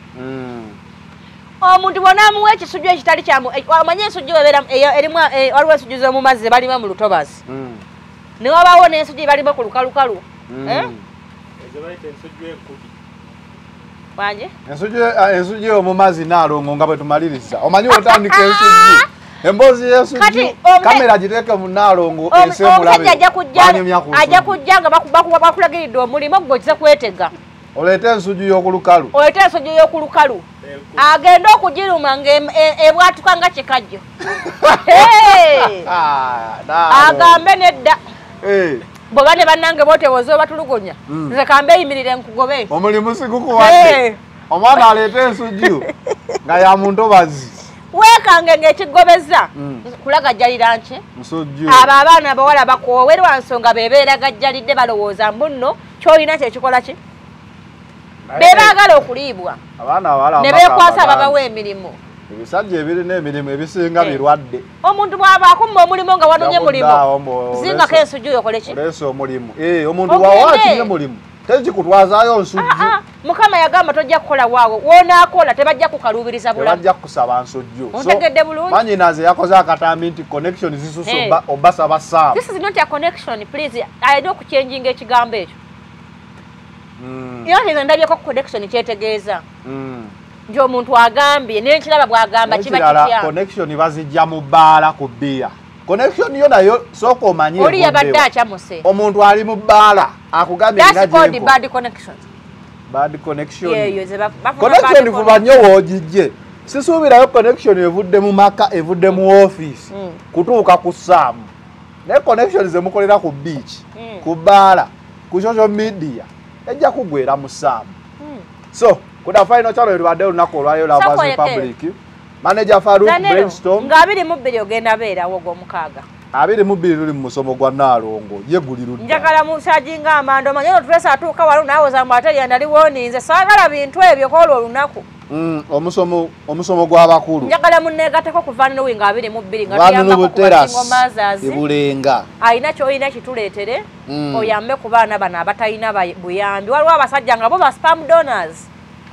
[SPEAKER 2] Omuntu bw'onaamuwa ekisujju ekitali kyamu amanye ensujju ebeera erimu waliwo ensujju z'omu mazzi balimu mu lutobazi. Ne wabaawo n'ensujju balimu ku lukalukalu.
[SPEAKER 8] Ezo bayita ensujju enkudi.
[SPEAKER 2] Wanje?
[SPEAKER 1] Ensujju ensujju y'omu mazzi naalongo nga bwe tumaliriza. Omanyi otandika ensujju. Emboozi y'ensujju kamera giteeke mu naalongo ensemulabe.
[SPEAKER 2] Omusajja ajja kujja nga bakulagiridde omulimu gwe okize kwetega.
[SPEAKER 1] Oleete ensujju y'oku lukalu.
[SPEAKER 2] Oleete ensujju y'oku lukalu. Agenda okugiruma ng'ebwatuka nga kikajjo. Agambe nedda. Bw'oba ne bannange bootewoza obatulugunya. Nze kambe eyimirire nkugobe.
[SPEAKER 1] Omulimu sigukuwadde. Omwana aleete ensujju nga ya mu ntobazi.
[SPEAKER 2] Weekange ng'ekigobeza. Kulaga jjalira nki?
[SPEAKER 1] Nsujju.
[SPEAKER 2] Abo abaana abawala bakoowerwa nsonga beebeera gajjalidde balowooza mbu nno ky'olina kyekikola ki? Bebaagala okuliibwa.
[SPEAKER 1] Abaana abawala
[SPEAKER 2] ne beekwasa ababawa emirimu.
[SPEAKER 1] Ebisajja ebirina emirimu ebisinga birwadde.
[SPEAKER 2] Omuntu bw'aba akumba omulimu nga wanonye mulimu. Zingako ensujju yokole ki?
[SPEAKER 1] Oleese omulimu. Eh, omuntu bw'awaakirye mulimu. Tekikutwazaayo nsujju.
[SPEAKER 2] Mukama yagamba tojja kukola waawo. Wonaakola tebajja kukaluubiriza bulamu.
[SPEAKER 1] Tebajja kusaba nsujju.
[SPEAKER 2] Ontegedde bulungi.
[SPEAKER 1] Manyinaze yakoze akatambi nti connection zisusse obasaba saamu.
[SPEAKER 2] This is not a connection, please. Ayina okuchanginga ekigambo ekyo. Era nze ndabyeko connection kyetegeeza. Nti omuntu agambye n'ekiraba bw'agamba kiba kitya.
[SPEAKER 1] Connection bazijja mu bbaala ku bbiya. Connection yo nayo sooka omanye
[SPEAKER 2] oli yabadde akyamuse.
[SPEAKER 1] Omuntu ali mu bbaala akugambye nga
[SPEAKER 2] That's called bad connection.
[SPEAKER 1] Bad connection.
[SPEAKER 2] Yeah, yeah,
[SPEAKER 1] connection vuba nnyo woogijje. Sisuubirayo connection evudde mu maka evudde mu office kutuuka ku ssaamu. Naye connection ze mukolera ku beach, ku bbaala, ku social media ejja kugwera mu ssaamu. So kuda final channel tubadde olunaku olwaleero lwa Buzz Public. Manager Farouk Brainstorm.
[SPEAKER 2] Nga abiri mu bbiri ogenda beerawo ogw'omukaaga.
[SPEAKER 1] Abiri mu bbiri luli mu musomo gwa Naalongo ye guli ludda.
[SPEAKER 2] Njagala musajinga amando manyo Trace atuuka walo naawe za mbata yandali woninze saagala bintu ebyo koolo olunaku.
[SPEAKER 1] Mm, omusomo omusomo gw'abakulu.
[SPEAKER 2] Njagala munneegatteko kuvaanira winga abiri mu bbiri nga
[SPEAKER 1] tuyamba ku mazazi. Ibulenga.
[SPEAKER 2] Ayina ky'olina kituleetere oyambe ku baana bano abatalina buyambi. Waliwo abasajja nga bo ba spam donors.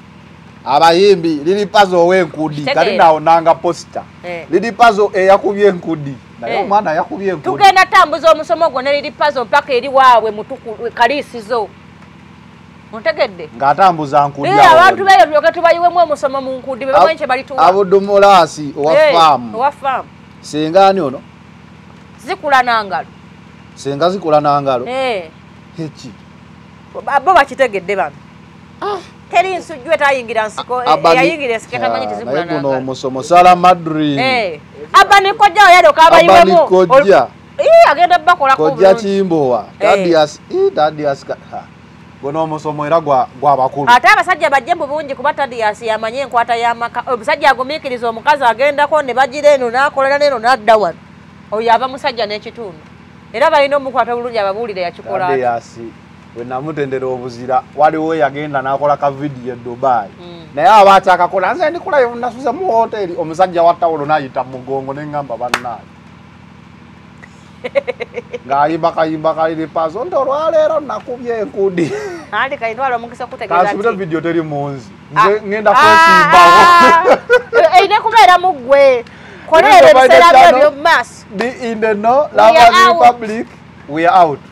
[SPEAKER 1] Abayimbi lili pazo w'enkudi kali nawo nanga poster. Lili pazo eyakubye enkudi. Naye omwana yakubye enkudi.
[SPEAKER 2] Tugenda tambuza omusomo gwo ne lili pazo mpaka eri waabwe mutuku kaliisizo. Ontegedde?
[SPEAKER 1] Ng'atambuza nkudi
[SPEAKER 2] awo. Eh, abantu beyo tulyoke tubayiwemu omusomo mu nkudi be bamanyi kye balituwa.
[SPEAKER 1] Abudumulasi owa farm.
[SPEAKER 2] Owa farm.
[SPEAKER 1] Senga ani ono?
[SPEAKER 2] Zikula nangalo.
[SPEAKER 1] Senga zikula nangalo?
[SPEAKER 2] Eh.
[SPEAKER 1] Hechi.
[SPEAKER 2] Abo bakitegedde bano. Ah. Teri nsujju etayingira nsiko yayingira ensiko tamanyi tizikula nangalo.
[SPEAKER 1] Naye kuno musomo Sala Madrid.
[SPEAKER 2] Eh. Abani kojja oyado kabayiwemu.
[SPEAKER 1] Abani kojja.
[SPEAKER 2] Eh, agenda bakola ko.
[SPEAKER 1] Kojja Kimbowa. Tadias, eh Tadias ka. Gono omusomo era gwa gw'abakulu.
[SPEAKER 2] Ate abasajja bajje mu bungi kuba Tadias yamanye enkwata y'amaka. Omusajja agumiikiriza omukazi agendako ne bagira eno n'akolera n'eno n'adda wano. Oyo aba musajja n'ekitundu. Era balina omukwata bulungi ababuulire yakikola.
[SPEAKER 1] Tadias we namutendera obuzira waliwo yagenda n'akola ka video e Dubai. Naye abaati akakola nze ndikula nasuza mu hoteli omusajja wa tawulo n'ayita mugongo n'engamba bannaye. ng'ayimba kayimba kaliri paso nti olwaleero nakubye enkudi
[SPEAKER 2] andi kayintwala omukisa kutegeeza
[SPEAKER 1] kansubira
[SPEAKER 2] nti
[SPEAKER 1] video teri munzi
[SPEAKER 2] Ah.
[SPEAKER 1] nze ngenda
[SPEAKER 2] Ah.
[SPEAKER 1] kwesimbawo
[SPEAKER 2] erina kubeera mu ggwe koleera ebiseera byo by'omumaaso
[SPEAKER 1] be in the know
[SPEAKER 2] We are
[SPEAKER 1] lovers
[SPEAKER 2] out.
[SPEAKER 1] republic we are out